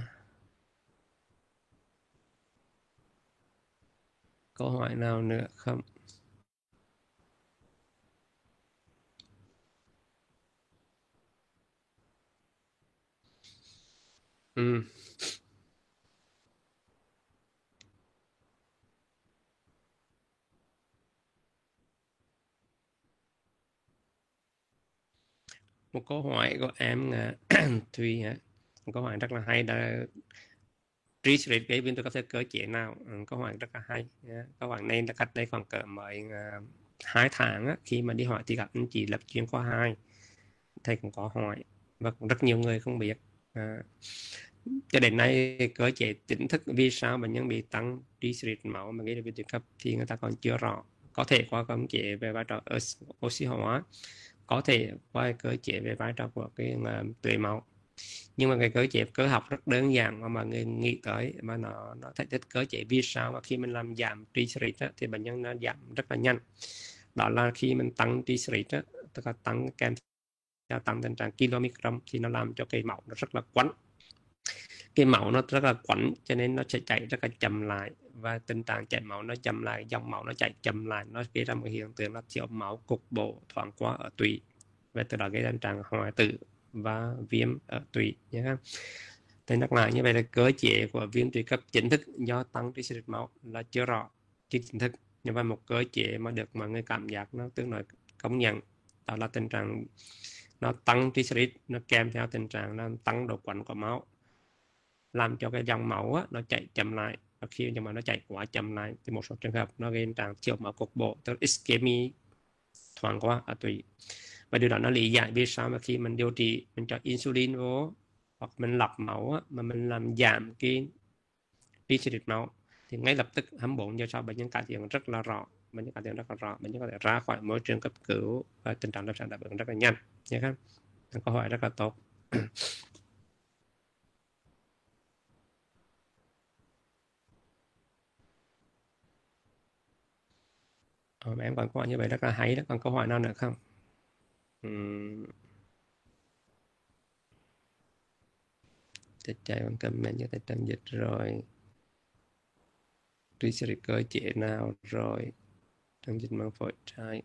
câu hỏi nào nữa không? Ừ. Một câu hỏi của em Thùy hả? Một câu hỏi rất là hay, đã trí sự cái viêm tụy cấp theo cơ chế nào? Ừ, câu hỏi rất là hay. Yeah. Câu hỏi này là cách đây khoảng cỡ mới uh, hai tháng á, khi mà đi hỏi thì gặp anh chị lập chuyên khoa hai, thầy cũng có hỏi và cũng rất nhiều người không biết. À, cho đến nay cơ chế chính thức vì sao bệnh nhân bị tăng triglycerid máu mà gây ra viêm tụy cấp thì người ta còn chưa rõ. Có thể qua cơ chế về vai trò oxy hóa, có thể qua cơ chế về vai trò của cái uh, tủy máu, nhưng mà cái cơ chế cơ học rất đơn giản mà mọi người nghĩ tới mà nó nó thể tích cơ chế vì sao mà khi mình làm giảm triglycerid thì bệnh nhân nó giảm rất là nhanh. Đó là khi mình tăng triglycerid tức là tăng kèm theo tăng tình trạng kilomicron thì nó làm cho cái máu nó rất là quánh, cái máu nó rất là quánh cho nên nó sẽ chảy rất là chậm lại, và tình trạng chảy máu nó chậm lại, dòng máu nó chảy chậm lại, nó gây ra một hiện tượng là thiếu máu cục bộ thoáng qua ở tủy, và từ đó gây ra tình trạng hoại tử và viêm ở tủy nhé. Thì nhắc lại như vậy là cơ chế của viêm tủy cấp chính thức do tăng triglycerid máu là chưa rõ, chưa chính thức, nhưng mà một cơ chế mà được mọi người cảm giác nó tương đối công nhận, đó là tình trạng nó tăng triglycerid, nó kèm theo tình trạng là tăng độ quánh của máu, làm cho cái dòng máu á, nó chạy chậm lại, và khi mà nó chạy quá chậm lại thì một số trường hợp nó gây tình trạng thiếu máu cục bộ, tức là ischemia thoáng qua ở tủy. Và điều đó nó lý giải vì sao mà khi mình điều trị, mình cho insulin vô hoặc mình lọc máu á, mà mình làm giảm cái triglycerid máu thì ngay lập tức hai mươi bốn giờ sau bệnh nhân cải thiện rất là rõ, bệnh nhân cải thiện rất là rõ, bệnh nhân có thể ra khỏi môi trường cấp cứu và tình trạng lâm sàng đáp ứng rất là nhanh nhé các. Câu hỏi rất là tốt. Ờ, em còn câu hỏi như vậy rất là hay đó. Còn câu hỏi nào nữa không? Uhm. Thầy chạy bằng comment cho thầy Trần Dịch rồi. Triglycerid cơ chế nào rồi? Trần Dịch mang phổi trái.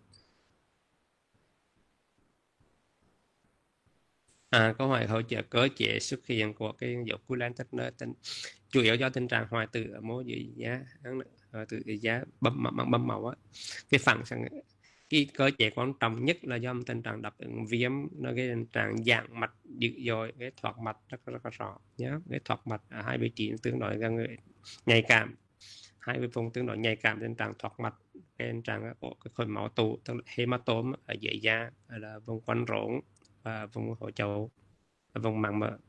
À, câu hỏi hỗ trợ cơ chế xuất hiện của cái dấu Gulen-Turner chủ yếu do tình trạng hoại tử ở mô dưới giá, hoại tử dưới giá bấm bấm bấm máu á. Cái phản xạ, cái cơ chế quan trọng nhất là do tình trạng đáp ứng viêm, nó gây tình trạng giãn mạch dữ dội, cái thoát mạch rất rất là rõ nhé. Cái thoát mạch ở hai vị trí tương đối gần nhạy cảm, hai vùng tương đối nhạy cảm, tình trạng thoát mạch, cái tình trạng của cái khối máu tụ, tức là hematoma ở dưới da, là vùng quanh rốn, và vùng hỗ trợ vùng màng mỡ.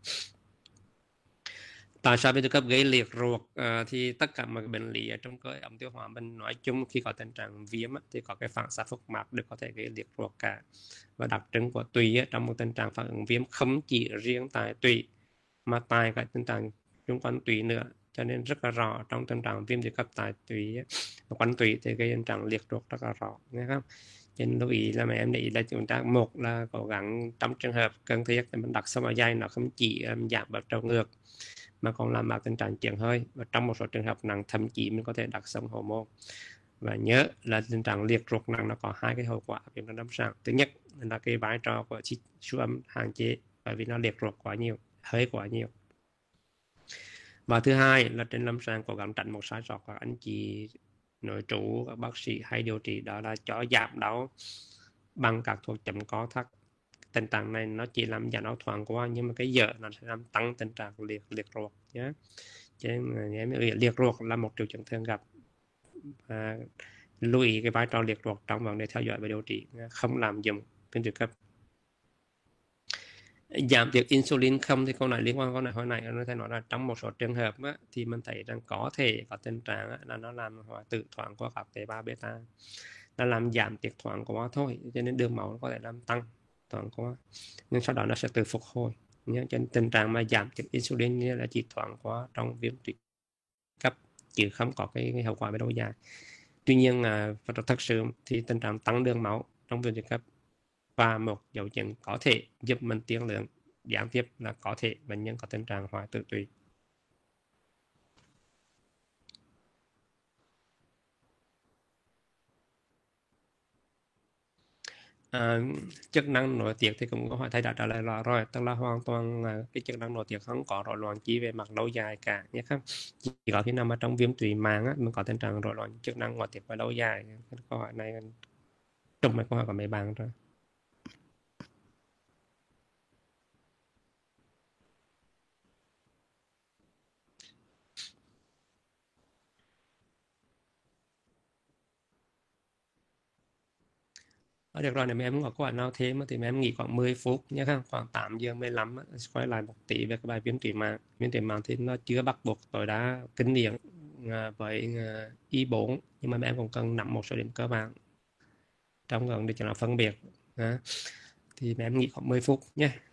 Tại sao viêm tự cấp gây liệt ruột? À, thì tất cả mọi bệnh lý ở trong cơ ống tiêu hóa mình nói chung khi có tình trạng viêm thì có cái phản xạ phúc mạc được có thể gây liệt ruột cả. Và đặc trưng của tụy trong một tình trạng phản ứng viêm không chỉ riêng tại tụy mà tại các tình trạng xung quanh tụy nữa, cho nên rất là rõ trong tình trạng viêm tự cấp tại tụy và quanh tụy thì gây tình trạng liệt ruột rất là rõ, nghe không? Cho nên lưu ý là mấy em để ý là chúng ta một là cố gắng trong trường hợp cần thiết thì mình đặt sông ở dây nó không chỉ um, giảm bớt trào ngược mà còn làm mạc tình trạng chuyển hơi, và trong một số trường hợp nặng thậm chí mình có thể đặt sông hormone. Và nhớ là tình trạng liệt ruột nặng nó có hai cái hậu quả viêm lâm sàng. Thứ nhất là cái vai trò của siêu âm hạn chế bởi vì nó liệt ruột quá nhiều, hơi quá nhiều. Và thứ hai là trên lâm sàng cố gắng tránh một sai sót của anh chị nội trú, các bác sĩ hay điều trị, đó là cho giảm đau bằng các thuốc chấm co thắt. Tình trạng này nó chỉ làm giảm đau thoáng qua, nhưng mà cái giờ nó sẽ làm tăng tình trạng liệt liệt ruột nhé. Cho nên em liệt ruột là một triệu chứng thường gặp. À, lưu ý cái vai trò liệt ruột trong vấn đề theo dõi và điều trị, không làm dụng viêm tự cấp. Giảm tiết insulin không thì câu này liên quan câu này hồi này nó thấy nói là trong một số trường hợp á, thì mình thấy rằng có thể có tình trạng á, là nó làm hoại tử thoáng qua các tế bào beta, nó làm giảm tiết thoáng qua thôi, cho nên đường máu nó có thể làm tăng thoáng qua, nhưng sau đó nó sẽ tự phục hồi. Cho nên tình trạng mà giảm tiết insulin như là chỉ thoáng qua trong viêm tụy cấp chứ không có cái, cái hậu quả về lâu dài. Tuy nhiên à, thật sự thì tình trạng tăng đường máu trong viêm tụy cấp và một dấu chứng có thể giúp mình tiên lượng gián tiếp là có thể bệnh nhân có tình trạng hoại tử tụy. À, chức năng nội tiết thì cũng có hỏi thầy đã trả lời rõ rồi, tức là hoàn toàn à, cái chức năng nội tiết không có rối loạn chi về mặt lâu dài cả nhé không. Chỉ có khi nào mà trong viêm tụy màng á, mình có tình trạng rối loạn chức năng nội tiết về lâu dài. Câu hỏi này trùng với câu hỏi của mấy bạn rồi. Ờ, được rồi, nếu mà em có câu hỏi nào thêm thì em nghỉ khoảng mười phút nhé không? Khoảng tám giờ mười lăm quay lại một tí về cái bài viêm tụy màng. Viêm tụy màng thì nó chưa bắt buộc tối đa kinh điển à, với à, i bốn, nhưng mà em cũng cần nắm một số điểm cơ bản trong gần để cho nó phân biệt. À, thì em nghỉ khoảng mười phút nhé.